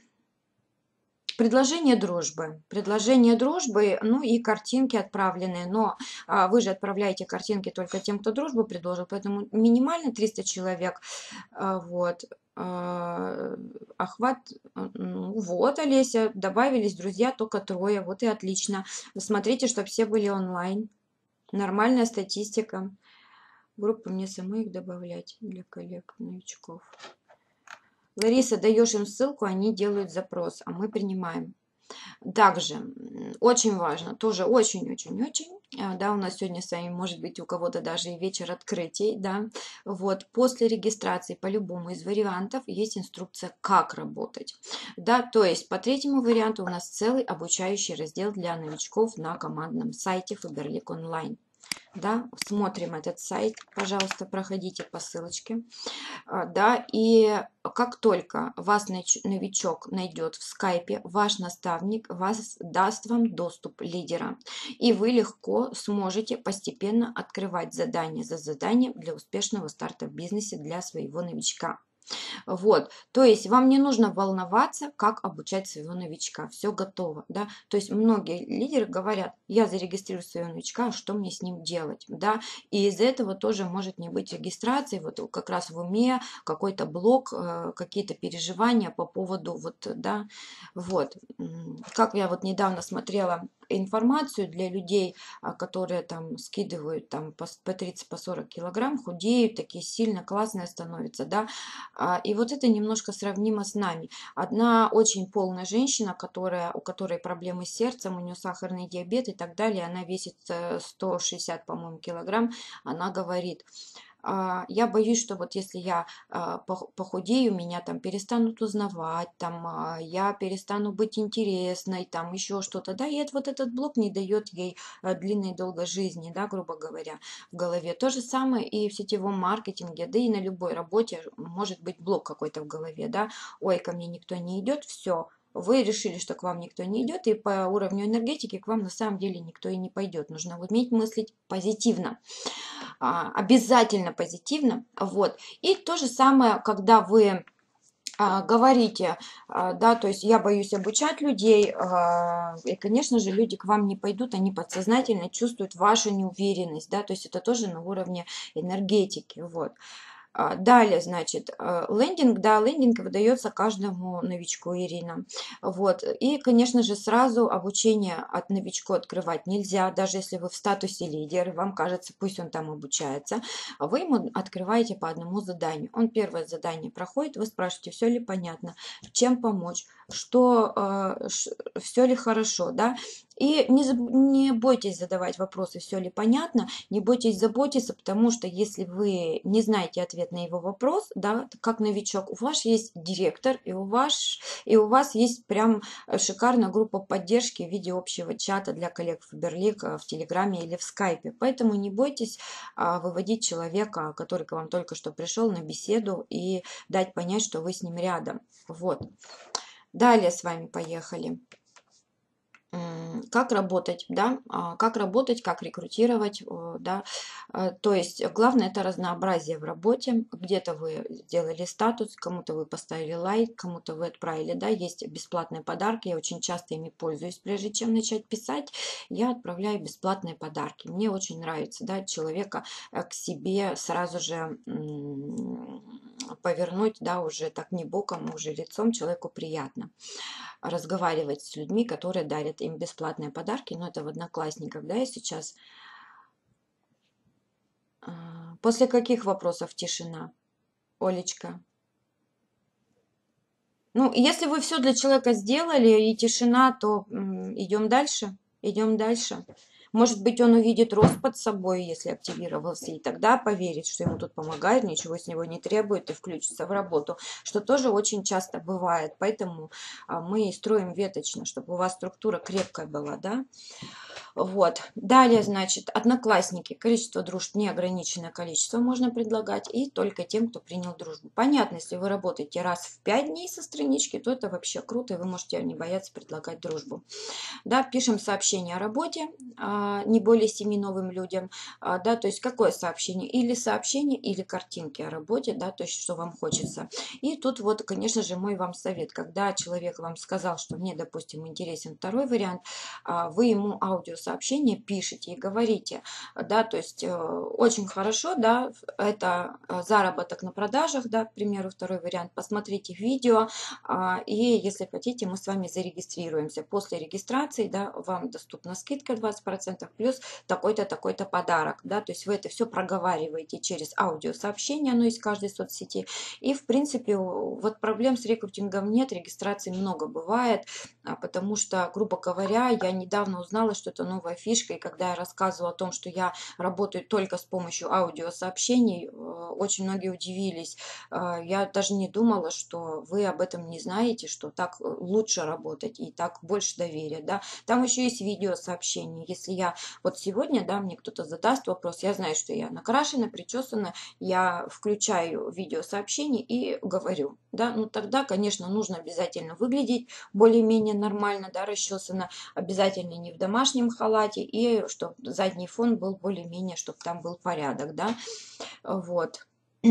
Предложение дружбы. Предложение дружбы, ну и картинки отправленные. Но а, вы же отправляете картинки только тем, кто дружбу предложил, поэтому минимально триста человек. А, вот. А, охват, ну, вот, Олеся, добавились друзья только трое, вот и отлично. Смотрите, чтобы все были онлайн. Нормальная статистика. Группы мне самой их добавлять для коллег, новичков. Лариса, даешь им ссылку, они делают запрос, а мы принимаем. Также очень важно, тоже очень-очень-очень, да, у нас сегодня с вами может быть у кого-то даже и вечер открытий, да, вот, после регистрации по любому из вариантов есть инструкция, как работать, да, то есть по третьему варианту у нас целый обучающий раздел для новичков на командном сайте Faberlic Online. Да, смотрим этот сайт, пожалуйста, проходите по ссылочке, да, и как только вас новичок найдет в скайпе, ваш наставник вас даст вам доступ лидера, и вы легко сможете постепенно открывать задание за заданием для успешного старта в бизнесе для своего новичка. Вот, то есть вам не нужно волноваться, как обучать своего новичка, все готово, да, то есть многие лидеры говорят, я зарегистрирую своего новичка, что мне с ним делать, да, и из-за этого тоже может не быть регистрации, вот как раз в уме какой-то блок, какие-то переживания по поводу, вот, да, вот, как я вот недавно смотрела информацию для людей, которые там скидывают там по тридцать, по сорок килограмм, худеют, такие сильно классные становятся, да, и вот это немножко сравнимо с нами. Одна очень полная женщина, которая, у которой проблемы с сердцем, у нее сахарный диабет и так далее, она весит сто шестьдесят, по-моему, килограмм, она говорит, я боюсь, что вот если я похудею, меня там перестанут узнавать, там я перестану быть интересной, там еще что-то, да, и это, вот этот блок не дает ей длинной долгой жизни, да, грубо говоря, в голове. То же самое и в сетевом маркетинге, да и на любой работе может быть блок какой-то в голове, да, ой, ко мне никто не идет, все. Вы решили, что к вам никто не идет, и по уровню энергетики к вам на самом деле никто и не пойдет. Нужно уметь мыслить позитивно, обязательно позитивно. Вот. И то же самое, когда вы а, говорите, а, да, то есть я боюсь обучать людей, а, и, конечно же, люди к вам не пойдут, они подсознательно чувствуют вашу неуверенность, да, то есть это тоже на уровне энергетики, вот. А, Далее, значит, э, лендинг, да, лендинг выдается каждому новичку, Ирина. Вот. И, конечно же, сразу обучение от новичку открывать нельзя, даже если вы в статусе лидер, вам кажется, пусть он там обучается, а вы ему открываете по одному заданию. Он первое задание проходит, вы спрашиваете, все ли понятно, чем помочь, что, все ли хорошо, да, и не, заб- не бойтесь задавать вопросы, все ли понятно, не бойтесь заботиться, потому что если вы не знаете ответ на его вопрос, да, как новичок, у вас есть директор, и у вас, и у вас есть прям шикарная группа поддержки в виде общего чата для коллег Фаберлик в Телеграме или в Скайпе. Поэтому не бойтесь а, выводить человека, который к вам только что пришел на беседу, и дать понять, что вы с ним рядом. Вот. Далее с вами поехали. Как работать, да, а, как работать, как рекрутировать, да, а, то есть главное это разнообразие в работе, где-то вы сделали статус, кому-то вы поставили лайк, кому-то вы отправили, да, есть бесплатные подарки, я очень часто ими пользуюсь, прежде чем начать писать, я отправляю бесплатные подарки, мне очень нравится, да, человека к себе сразу же повернуть, да, уже так не боком, уже лицом, человеку приятно разговаривать с людьми, которые дарят им бесплатные подарки, но это в Одноклассниках, да, я сейчас. После каких вопросов тишина, Олечка? Ну, если вы все для человека сделали и тишина, то идем дальше, идем дальше. Может быть, он увидит рост под собой, если активировался, и тогда поверит, что ему тут помогают, ничего с него не требует и включится в работу, что тоже очень часто бывает. Поэтому мы строим веточно, чтобы у вас структура крепкая была, да. Вот. Далее, значит, одноклассники. Количество дружб неограниченное количество можно предлагать. И только тем, кто принял дружбу. Понятно, если вы работаете раз в пять дней со странички, то это вообще круто, и вы можете не бояться предлагать дружбу. Да, пишем сообщение о работе, не более семи новым людям. Да, то есть какое сообщение? Или сообщение, или картинки о работе, да, то есть что вам хочется. И тут вот, конечно же, мой вам совет. Когда человек вам сказал, что мне, допустим, интересен второй вариант, вы ему аудиосообщение пишете и говорите, да, то есть очень хорошо, да, это заработок на продажах, да, к примеру, второй вариант, посмотрите видео, и если хотите, мы с вами зарегистрируемся. После регистрации, да, вам доступна скидка двадцать процентов плюс такой-то, такой-то подарок, да, то есть вы это все проговариваете через аудиосообщение, оно из каждой соцсети, и, в принципе, вот проблем с рекрутингом нет, регистрации много бывает, потому что, грубо говоря, я недавно узнала, что это новая фишка, и когда я рассказывала о том, что я работаю только с помощью аудиосообщений, очень многие удивились. Я даже не думала, что вы об этом не знаете, что так лучше работать и так больше доверия, да. Там еще есть видеосообщения. Если я вот сегодня, да, мне кто-то задаст вопрос, я знаю, что я накрашена, причесана, я включаю видеосообщение и говорю, да. Ну тогда, конечно, нужно обязательно выглядеть более-менее нормально, да, расчесано, обязательно не в домашнем халате, и чтобы задний фон был более-менее, чтобы там был порядок, да, вот.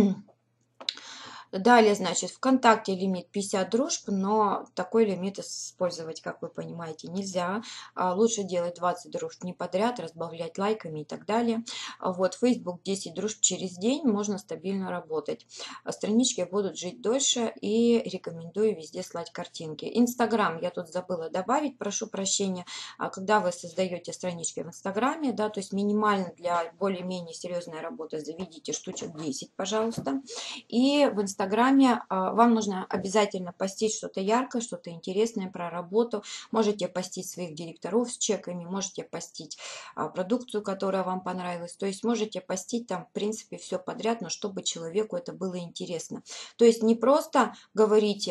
Далее, значит, ВКонтакте лимит пятьдесят дружб, но такой лимит использовать, как вы понимаете, нельзя. Лучше делать двадцать дружб не подряд, разбавлять лайками и так далее. Вот, Facebook десять дружб через день, можно стабильно работать. Странички будут жить дольше, и рекомендую везде слать картинки. Инстаграм я тут забыла добавить, прошу прощения. Когда вы создаете странички в Инстаграме, да, то есть минимально для более-менее серьезной работы заведите штучек десять, пожалуйста. И в Инстаграме Инстаграме вам нужно обязательно постить что-то яркое, что-то интересное про работу. Можете постить своих директоров с чеками, можете постить продукцию, которая вам понравилась. То есть можете постить там, в принципе, все подряд, но чтобы человеку это было интересно. То есть не просто говорите,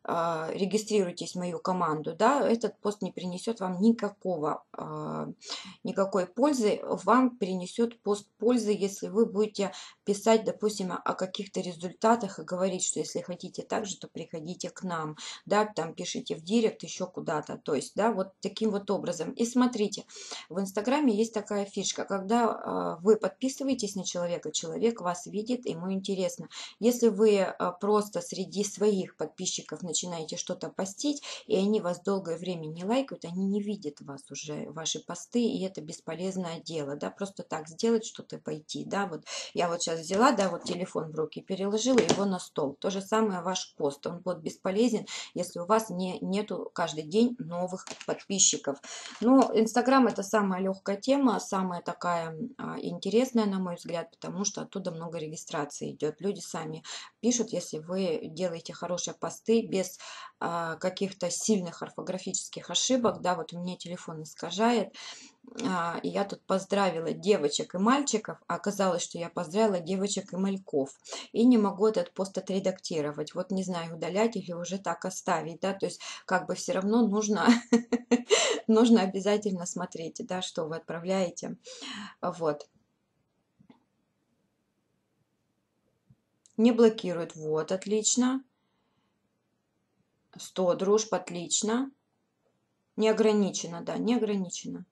а, регистрируйтесь в мою команду, да, этот пост не принесет вам никакого, а, никакой пользы. Вам принесет пост пользы, если вы будете писать, допустим, о каких-то результатах и говорить, что если хотите так же, то приходите к нам, да, там пишите в директ, еще куда-то, то есть, да, вот таким вот образом. И смотрите, в Инстаграме есть такая фишка, когда а, вы подписываетесь на человека, человек вас видит, ему интересно. Если вы а, просто среди своих подписчиков начинаете что-то постить, и они вас долгое время не лайкают, они не видят вас уже, ваши посты, и это бесполезное дело, да, просто так сделать что-то, пойти, да, вот я вот сейчас взяла, да, вот телефон в руки, переложила его на стол, то же самое ваш пост, он будет бесполезен, если у вас не, нету каждый день новых подписчиков. Но Инстаграм это самая легкая тема, самая такая а, интересная, на мой взгляд, потому что оттуда много регистрации идет, люди сами пишут, если вы делаете хорошие посты без а, каких-то сильных орфографических ошибок, да, вот у меня телефон искажает, а, и я тут поздравила девочек и мальчиков, а оказалось, что я поздравила девочек и мальков, и не могу этот пост отредактировать, вот не знаю, удалять или уже так оставить, да, то есть как бы все равно нужно, нужно обязательно смотреть, да, что вы отправляете, вот. Не блокирует, вот, отлично. сто дружб, отлично. Не ограничено, да, не ограничено.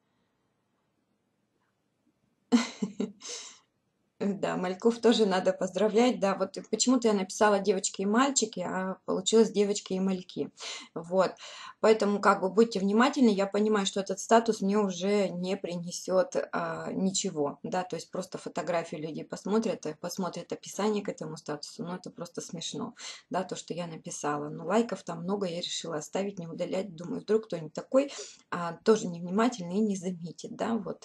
Да, мальков тоже надо поздравлять, да, вот почему-то я написала девочки и мальчики, а получилось девочки и мальки, вот, поэтому как бы будьте внимательны, я понимаю, что этот статус мне уже не принесет а, ничего, да, то есть просто фотографии людей посмотрят, и посмотрят описание к этому статусу, ну это просто смешно, да, то, что я написала, но лайков там много, я решила оставить, не удалять, думаю, вдруг кто-нибудь такой а, тоже невнимательный и не заметит, да, вот.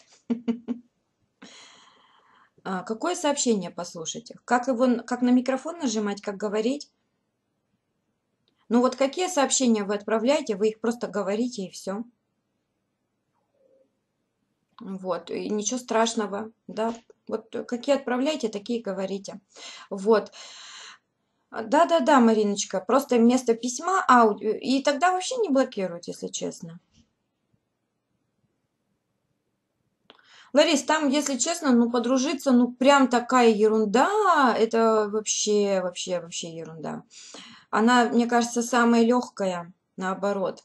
А, какое сообщение послушайте? Как его, как на микрофон нажимать, как говорить? Ну вот какие сообщения вы отправляете, вы их просто говорите и все. Вот, и ничего страшного, да. Вот какие отправляете, такие говорите. Вот. Да-да-да, Мариночка, просто вместо письма аудио, и тогда вообще не блокируют, если честно. Ларис, там, если честно, ну, подружиться, ну, прям такая ерунда, это вообще, вообще, вообще ерунда. Она, мне кажется, самая легкая, наоборот.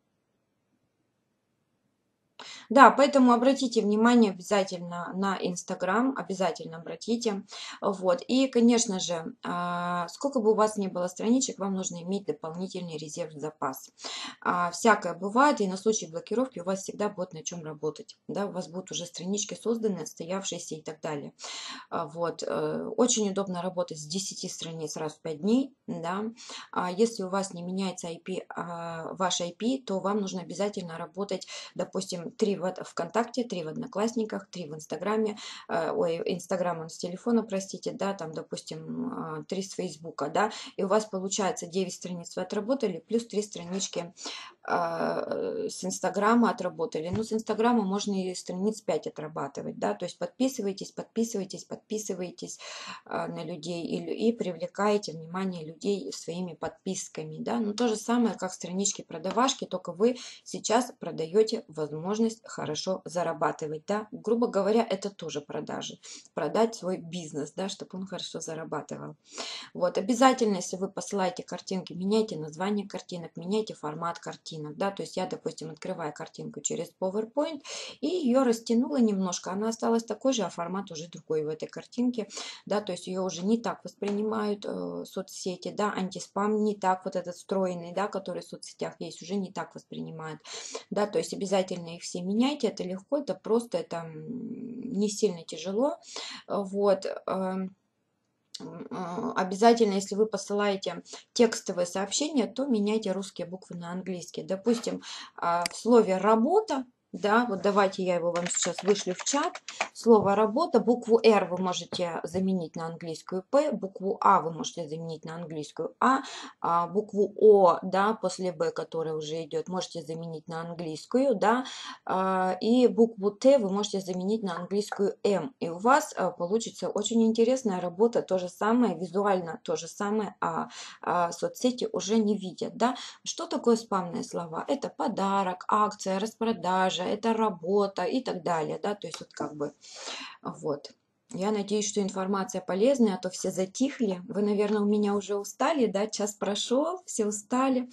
Да, поэтому обратите внимание обязательно на Инстаграм, обязательно обратите. Вот. И, конечно же, а, сколько бы у вас ни было страничек, вам нужно иметь дополнительный резерв запас. А, Всякое бывает, и на случай блокировки у вас всегда будет на чем работать. Да, у вас будут уже странички созданы, отстоявшиеся и так далее. А, Вот. э, Очень удобно работать с десяти страниц раз в пять дней. Да. А Если у вас не меняется I P, а, ваш I P, то вам нужно обязательно работать, допустим, три в ВКонтакте, три в Одноклассниках, три в Инстаграме, э, ой, Инстаграм он с телефона, простите, да, там, допустим, а, три с Фейсбука, да, и у вас получается девять страниц вы отработали, плюс три странички а, с Инстаграма отработали. Ну, с Инстаграма можно и страниц пять отрабатывать, да, то есть подписывайтесь, подписывайтесь, подписывайтесь а, на людей и, и привлекаете внимание людей своими подписками, да, ну, то же самое, как странички продавашки, только вы сейчас продаете возможность хорошо зарабатывать, да, грубо говоря, это тоже продажи, продать свой бизнес, да, чтобы он хорошо зарабатывал. Вот, обязательно, если вы посылаете картинки, меняйте название картинок, меняйте формат картинок, да, то есть я, допустим, открываю картинку через PowerPoint и ее растянула немножко, она осталась такой же, а формат уже другой в этой картинке, да, то есть ее уже не так воспринимают э, соцсети, да, антиспам не так вот этот встроенный, да, который в соцсетях есть, уже не так воспринимают, да, то есть обязательно их все меняйте, это легко, это просто, это не сильно тяжело, вот, эм, обязательно, если вы посылаете текстовые сообщения, то меняйте русские буквы на английские. Допустим, в слове «работа», Да, вот давайте я его вам сейчас вышлю в чат. Слово работа, букву R вы можете заменить на английскую P, букву А вы можете заменить на английскую А, а букву О, да, после Б, которая уже идет, можете заменить на английскую, да, а, и букву Т вы можете заменить на английскую М. И у вас а, получится очень интересная работа, то же самое, визуально то же самое, а, а соцсети уже не видят, да. Что такое спамные слова? Это подарок, акция, распродажа, это работа и так далее, да, то есть вот как бы, вот. Я надеюсь, что информация полезная, а то все затихли. Вы, наверное, у меня уже устали, да, час прошел, все устали.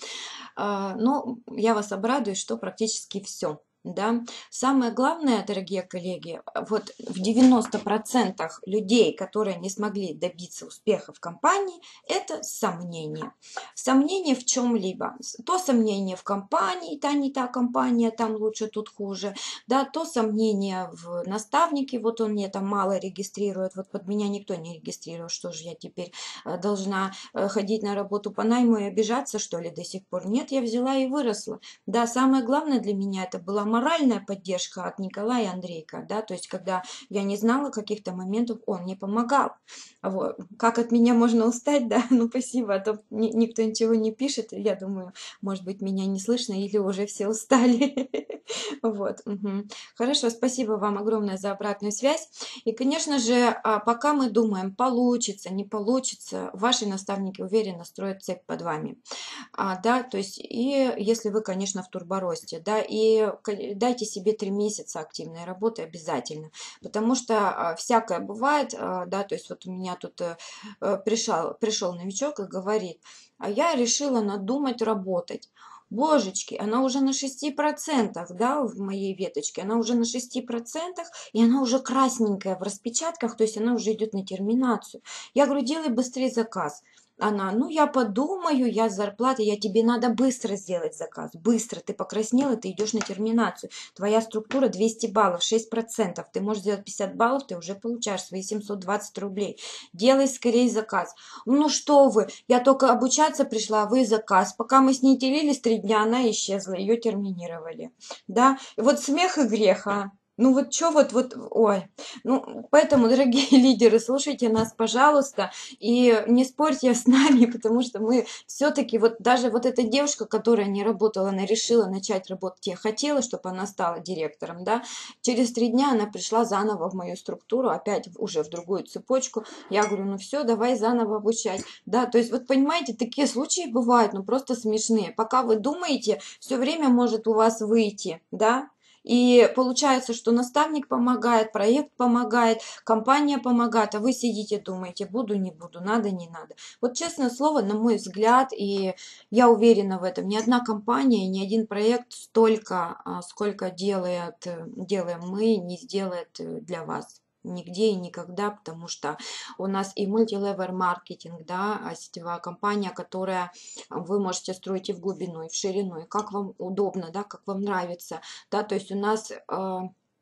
А, Но я вас обрадую, что практически все. Да. Самое главное, дорогие коллеги, вот в девяноста процентах людей, которые не смогли добиться успеха в компании, это сомнение. Сомнение в чем-либо. То сомнение в компании, та не та компания, там лучше, тут хуже. Да, то сомнение в наставнике, вот он мне там мало регистрирует, вот под меня никто не регистрирует, что же я теперь э, должна э, ходить на работу по найму и обижаться, что ли, до сих пор? Нет, я взяла и выросла. Да, самое главное для меня это была моральная поддержка от Николая Андрейка, да, то есть когда я не знала каких-то моментов, он мне помогал. Вот. Как от меня можно устать, да, ну спасибо, а то ни- никто ничего не пишет, я думаю, может быть, меня не слышно или уже все устали. Вот. Мгм. Хорошо, спасибо вам огромное за обратную связь. И, конечно же, а, пока мы думаем, получится, не получится, ваши наставники уверенно строят цепь под вами. А, да, то есть, и если вы, конечно, в турборосте, да, и ка- дайте себе три месяца активной работы обязательно, потому что а, всякое бывает, а, да, то есть вот у меня тут э, э, пришел, пришел новичок и говорит, а я решила надумать работать. Божечки, она уже на шести процентах, да, в моей веточке, она уже на шести процентах, и она уже красненькая в распечатках, то есть она уже идет на терминацию. Я говорю, делай быстрее заказ. Она, ну я подумаю, я с зарплаты, я тебе надо быстро сделать заказ, быстро, ты покраснела, ты идешь на терминацию, твоя структура двести баллов, шесть процентов, ты можешь сделать пятьдесят баллов, ты уже получаешь свои семьсот двадцать рублей, делай скорее заказ. Ну что вы, я только обучаться пришла, а вы заказ, пока мы с ней делились три дня, она исчезла, ее терминировали, да, и вот смех и грех, а. Ну вот что вот, вот, ой, ну поэтому, дорогие лидеры, слушайте нас, пожалуйста, и не спорьте с нами, потому что мы все-таки, вот даже вот эта девушка, которая не работала, она решила начать работать, я хотела, чтобы она стала директором, да, через три дня она пришла заново в мою структуру, опять уже в другую цепочку, я говорю, ну все, давай заново обучать, да, то есть вот понимаете, такие случаи бывают, ну просто смешные, пока вы думаете, все время может у вас выйти, да, и получается, что наставник помогает, проект помогает, компания помогает, а вы сидите, думаете, буду, не буду, надо, не надо. Вот честное слово, на мой взгляд, и я уверена в этом, ни одна компания, ни один проект столько, а, сколько делает, э, делаем мы, не сделает э, для вас. Нигде и никогда, потому что у нас и мультилевел маркетинг, да, а сетевая компания, которая вы можете строить и в глубину, и в ширину, и как вам удобно, да, как вам нравится, да, то есть у нас э,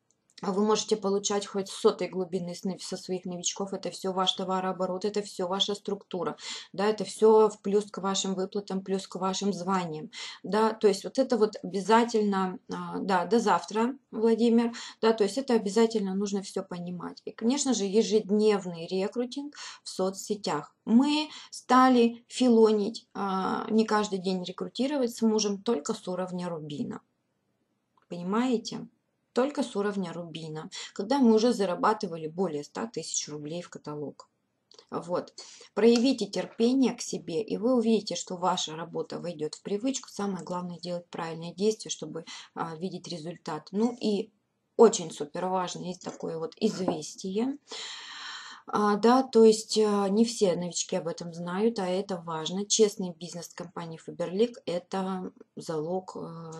вы можете получать хоть с сотой глубины со своих новичков, это все ваш товарооборот, это все ваша структура, да, это все в плюс к вашим выплатам, плюс к вашим званиям, да, то есть вот это вот обязательно, а, да, до завтра, Владимир, да, то есть это обязательно нужно все понимать. И, конечно же, ежедневный рекрутинг в соцсетях. Мы стали филонить, а, не каждый день рекрутировать с мужем только с уровня рубина, понимаете? Только с уровня рубина, когда мы уже зарабатывали более ста тысяч рублей в каталог. Вот. Проявите терпение к себе, и вы увидите, что ваша работа войдет в привычку. Самое главное делать правильные действия, чтобы а, видеть результат. Ну и очень супер важно, есть такое вот известие. А, да, то есть а, не все новички об этом знают, а это важно. Честный бизнес компании Faberlic– это залог а,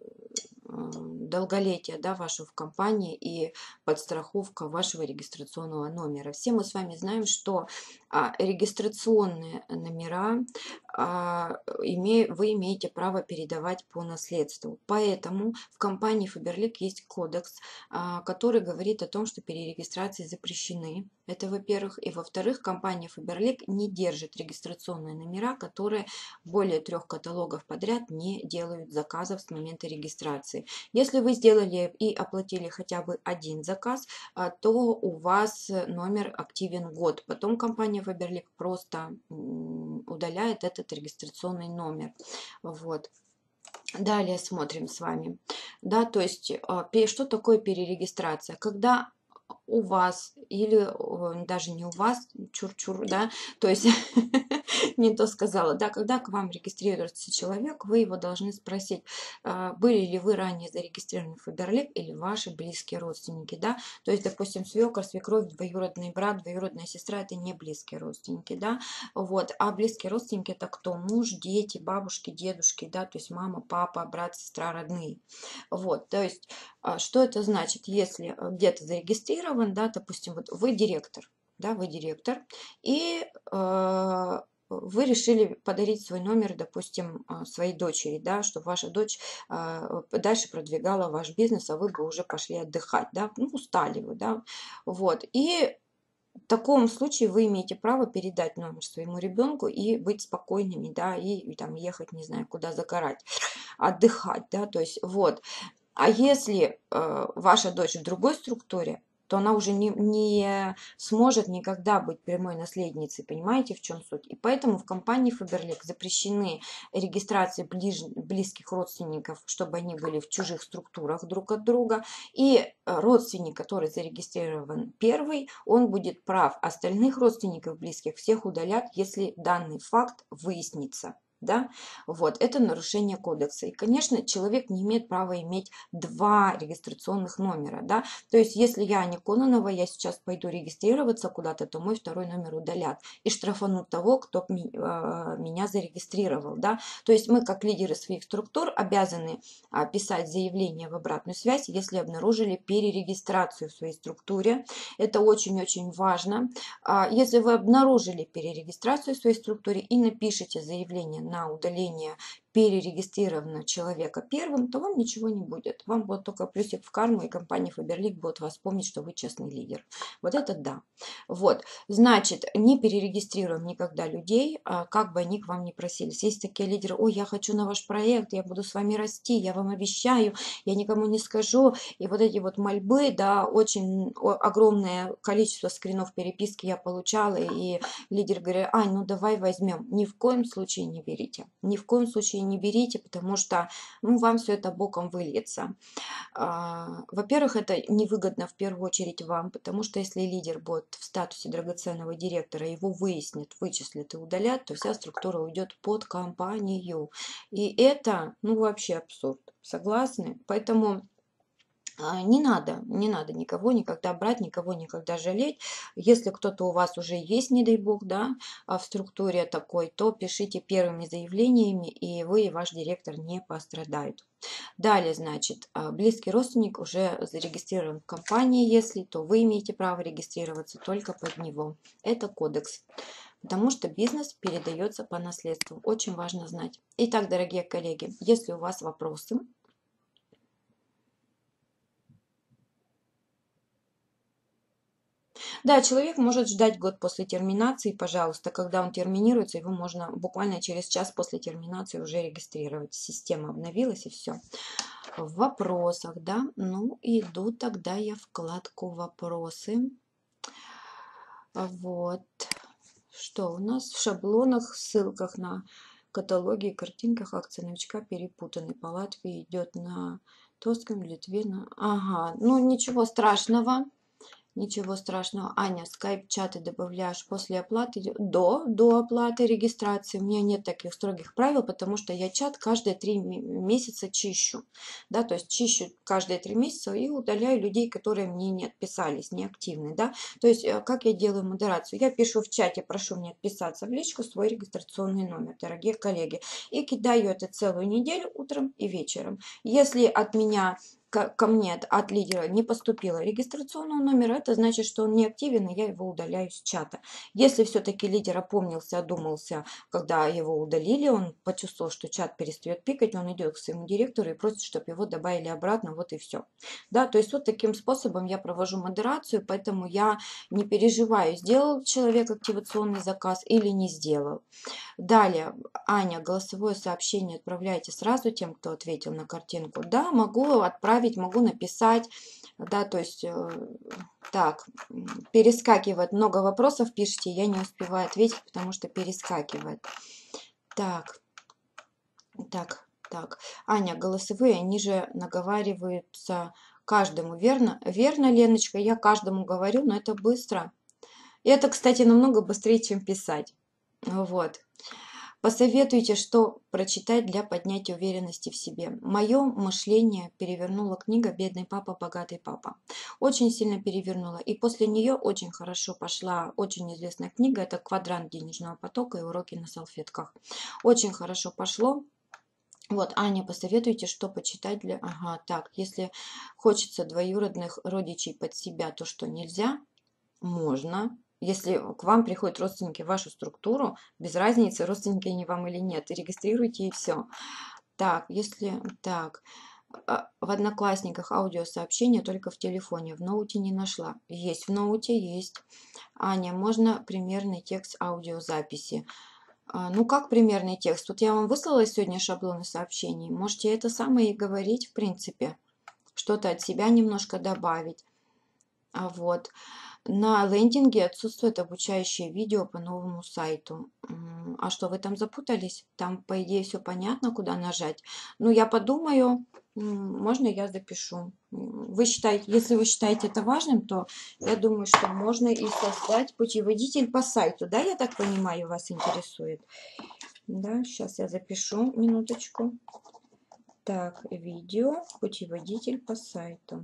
долголетия, да, вашего в компании и подстраховка вашего регистрационного номера. Все мы с вами знаем, что а, регистрационные номера а, име- вы имеете право передавать по наследству. Поэтому в компании Faberlic есть кодекс, а, который говорит о том, что перерегистрации запрещены. Это во-первых. И во-вторых, компания Faberlic не держит регистрационные номера, которые более трех каталогов подряд не делают заказов с момента регистрации. Если вы сделали и оплатили хотя бы один заказ, а, то у вас номер активен год. Потом компания Faberlic просто м, удаляет этот регистрационный номер. Вот. Далее смотрим с вами. Да, то есть, а, пе- что такое перерегистрация? Когда у вас или о, даже не у вас, чур-чур, да, то есть не то сказала, да, когда к вам регистрируется человек, вы его должны спросить, а, были ли вы ранее зарегистрированы в Faberlic или ваши близкие родственники, да, то есть, допустим, свекор, свекровь, двоюродный брат, двоюродная сестра, это не близкие родственники, да, вот, а близкие родственники это кто? Муж, дети, бабушки, дедушки, да, то есть мама, папа, брат, сестра, родные, вот, то есть, а, что это значит, если э, где-то зарегистрирован, да, допустим, вот вы директор, да, вы директор, и э, вы решили подарить свой номер, допустим, а, своей дочери, да, чтобы ваша дочь а, дальше продвигала ваш бизнес, а вы бы уже пошли отдыхать, да, ну, устали вы, да, вот, и в таком случае вы имеете право передать номер своему ребенку и быть спокойными, да, и, и там ехать, не знаю, куда загорать, отдыхать, да, то есть вот. А если э, ваша дочь в другой структуре, то она уже не, не сможет никогда быть прямой наследницей, понимаете, в чем суть? И поэтому в компании Faberlic запрещены регистрации ближ, близких родственников, чтобы они были в чужих структурах друг от друга. И э, родственник, который зарегистрирован первый, он будет прав. Остальных родственников близких всех удалят, если данный факт выяснится. Да, вот, это нарушение кодекса. И, конечно, человек не имеет права иметь два регистрационных номера, да, то есть, если я не Кононова, я сейчас пойду регистрироваться куда-то, то мой второй номер удалят и штрафанут того, кто меня зарегистрировал, да, то есть, мы, как лидеры своих структур, обязаны писать заявление в обратную связь, если обнаружили перерегистрацию в своей структуре, это очень-очень важно. Если вы обнаружили перерегистрацию в своей структуре и напишите заявление на удаление перерегистрированного человека первым, то вам ничего не будет. Вам будет только плюсик в карму, и компания Faberlic будет вас помнить, что вы честный лидер. Вот это да. Вот. Значит, не перерегистрируем никогда людей, как бы они к вам ни просились. Есть такие лидеры: ой, я хочу на ваш проект, я буду с вами расти, я вам обещаю, я никому не скажу. И вот эти вот мольбы, да, очень огромное количество скринов переписки я получала, и лидер говорит: Ань, ну давай возьмем. Ни в коем случае не берите. Ни в коем случае не берите, потому что, ну, вам все это боком выльется. А, Во-первых, это невыгодно в первую очередь вам, потому что если лидер будет в статусе драгоценного директора, его выяснят, вычислят и удалят, то вся структура уйдет под компанию. И это, ну, вообще абсурд. Согласны? Поэтому не надо, не надо никого никогда брать, никого никогда жалеть. Если кто-то у вас уже есть, не дай бог, да, в структуре такой, то пишите первыми заявлениями, и вы, и ваш директор не пострадают. Далее, значит, близкий родственник уже зарегистрирован в компании, если, то вы имеете право регистрироваться только под него. Это кодекс. Потому что бизнес передается по наследству. Очень важно знать. Итак, дорогие коллеги, если у вас вопросы, да, человек может ждать год после терминации, пожалуйста. Когда он терминируется, его можно буквально через час после терминации уже регистрировать. Система обновилась, и все. В вопросах, да? Ну, иду тогда я в вкладку «Вопросы». Вот. Что у нас в шаблонах, ссылках на каталоги и картинках акции новичка перепутаны. По Латвии идет на Тоском, Литве, на... Ага, ну ничего страшного. Ничего страшного. Аня, скайп-чаты добавляешь после оплаты? До, до оплаты регистрации. У меня нет таких строгих правил, потому что я чат каждые три месяца чищу. Да, то есть чищу каждые три месяца и удаляю людей, которые мне не отписались, не активны. Да? То есть как я делаю модерацию? Я пишу в чате: прошу мне отписаться в личку свой регистрационный номер, дорогие коллеги. И кидаю это целую неделю утром и вечером. Если от меня ко, ко мне от, от лидера не поступило регистрационного номера, это значит, что он не активен, и я его удаляю с чата. Если все-таки лидер опомнился, одумался, когда его удалили, он почувствовал, что чат перестает пикать, он идет к своему директору и просит, чтобы его добавили обратно, вот и все. Да, то есть вот таким способом я провожу модерацию, поэтому я не переживаю, сделал человек активационный заказ или не сделал. Далее, Аня, голосовое сообщение отправляйте сразу тем, кто ответил на картинку. Да, могу отправить, могу написать. Да, то есть, э, так, перескакивает. Много вопросов пишите, я не успеваю ответить, потому что перескакивает. Так, так, так. Аня, голосовые, они же наговариваются каждому, верно? Верно, Леночка, я каждому говорю, но это быстро. И это, кстати, намного быстрее, чем писать. Вот. Посоветуйте, что прочитать для поднятия уверенности в себе. Мое мышление перевернула книга «Бедный папа, богатый папа». Очень сильно перевернула. И после нее очень хорошо пошла очень известная книга. Это «Квадрант денежного потока и уроки на салфетках». Очень хорошо пошло. Вот, Аня, посоветуйте, что почитать для... Ага, так, если хочется двоюродных родичей под себя, то что нельзя? Можно. Если к вам приходят родственники в вашу структуру, без разницы, родственники они вам или нет, регистрируйте и все. Так, если... Так, в Одноклассниках аудиосообщение только в телефоне, в ноуте не нашла. Есть в ноуте, есть. Аня, можно примерный текст аудиозаписи? Ну, как примерный текст? Вот я вам выслала сегодня шаблоны сообщений. Можете это самое и говорить, в принципе. Что-то от себя немножко добавить. А вот. На лендинге отсутствует обучающее видео по новому сайту. А что, вы там запутались? Там, по идее, все понятно, куда нажать. Ну, я подумаю, можно я запишу. Вы считаете, если вы считаете это важным, то я думаю, что можно и создать путеводитель по сайту. Да, я так понимаю, вас интересует? Да, сейчас я запишу, минуточку. Так, видео, путеводитель по сайту.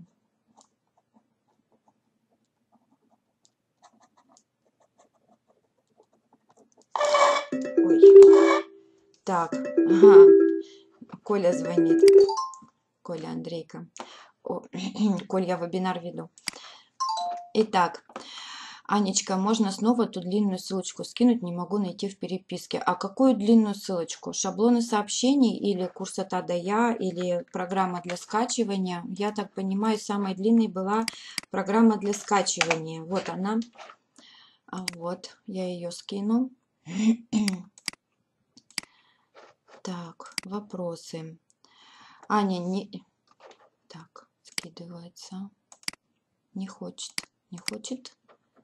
Ой. Так, ага. Коля звонит. Коля, Андрейка. О, Коль, я вебинар веду. Итак, Анечка, можно снова ту длинную ссылочку скинуть? Не могу найти в переписке. А какую длинную ссылочку? Шаблоны сообщений или курс от А до Я, или программа для скачивания? Я так понимаю, самой длинной была программа для скачивания. Вот она. А вот, я ее скину. Так, вопросы. Аня, не... Так, скидывается. Не хочет, не хочет.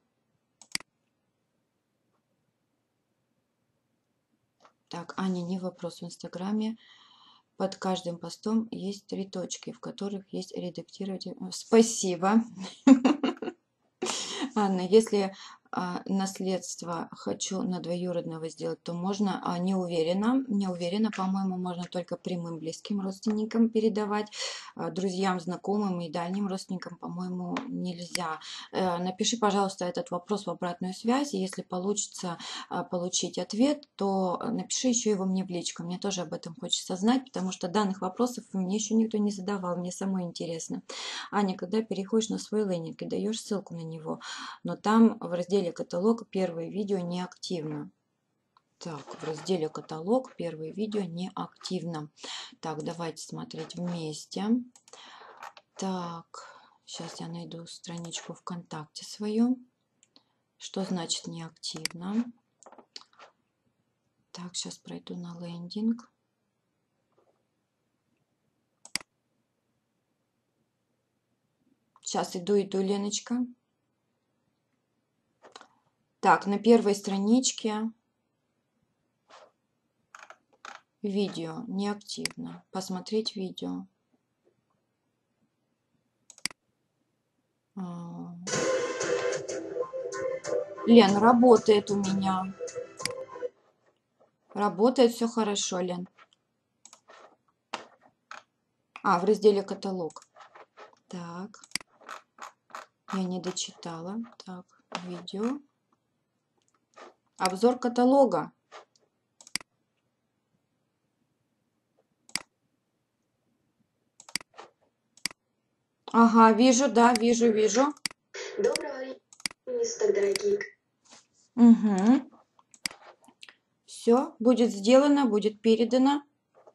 Так, Аня, не вопрос в Инстаграме. Под каждым постом есть три точки, в которых есть редактировать. Спасибо. Анна, если а, наследство хочу на двоюродного сделать, то можно, а, не уверена, не уверена, по-моему, можно только прямым близким родственникам передавать, а, друзьям, знакомым и дальним родственникам, по-моему, нельзя. А, напиши, пожалуйста, этот вопрос в обратную связь, и если получится а, получить ответ, то напиши еще его мне в личку, мне тоже об этом хочется знать, потому что данных вопросов мне еще никто не задавал, мне самой интересно. Аня, когда переходишь на свой лендинг и даешь ссылку на него, но там в разделе «Каталог» первое видео не активно. Так, в разделе «Каталог» первое видео не активно. Так, давайте смотреть вместе. Так, сейчас я найду страничку ВКонтакте свою. Что значит не активно? Так, сейчас пройду на лендинг. Сейчас иду, иду, Леночка. Так, на первой страничке видео не активно. Посмотреть видео. Лен, работает у меня. Работает все хорошо, Лен. А, в разделе «Каталог». Так. Я не дочитала. Так, видео. Обзор каталога. Ага, вижу, да, вижу, вижу. Доброго времени суток, дорогие. Угу. Все, будет сделано, будет передано.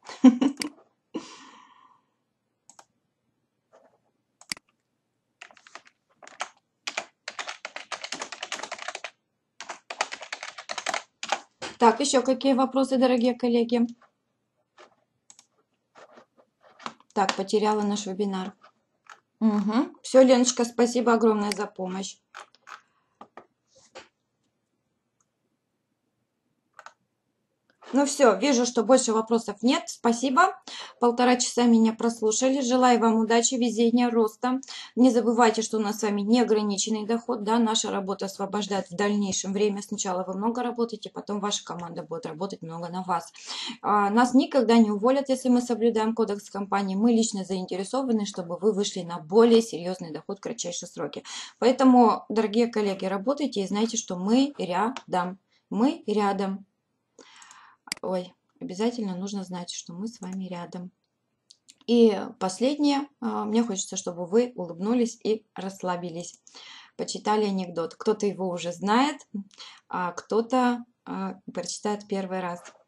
Так, еще какие вопросы, дорогие коллеги? Так, потеряла наш вебинар. Угу. Все, Леночка, спасибо огромное за помощь. Ну все, вижу, что больше вопросов нет. Спасибо. Полтора часа меня прослушали. Желаю вам удачи, везения, роста. Не забывайте, что у нас с вами неограниченный доход. Да, наша работа освобождает в дальнейшем время. Сначала вы много работаете, потом ваша команда будет работать много на вас. А, нас никогда не уволят, если мы соблюдаем кодекс компании. Мы лично заинтересованы, чтобы вы вышли на более серьезный доход в кратчайшие сроки. Поэтому, дорогие коллеги, работайте и знайте, что мы рядом. Мы рядом. Ой, обязательно нужно знать, что мы с вами рядом. И последнее, мне хочется, чтобы вы улыбнулись и расслабились. Почитали анекдот. Кто-то его уже знает, а кто-то прочитает первый раз.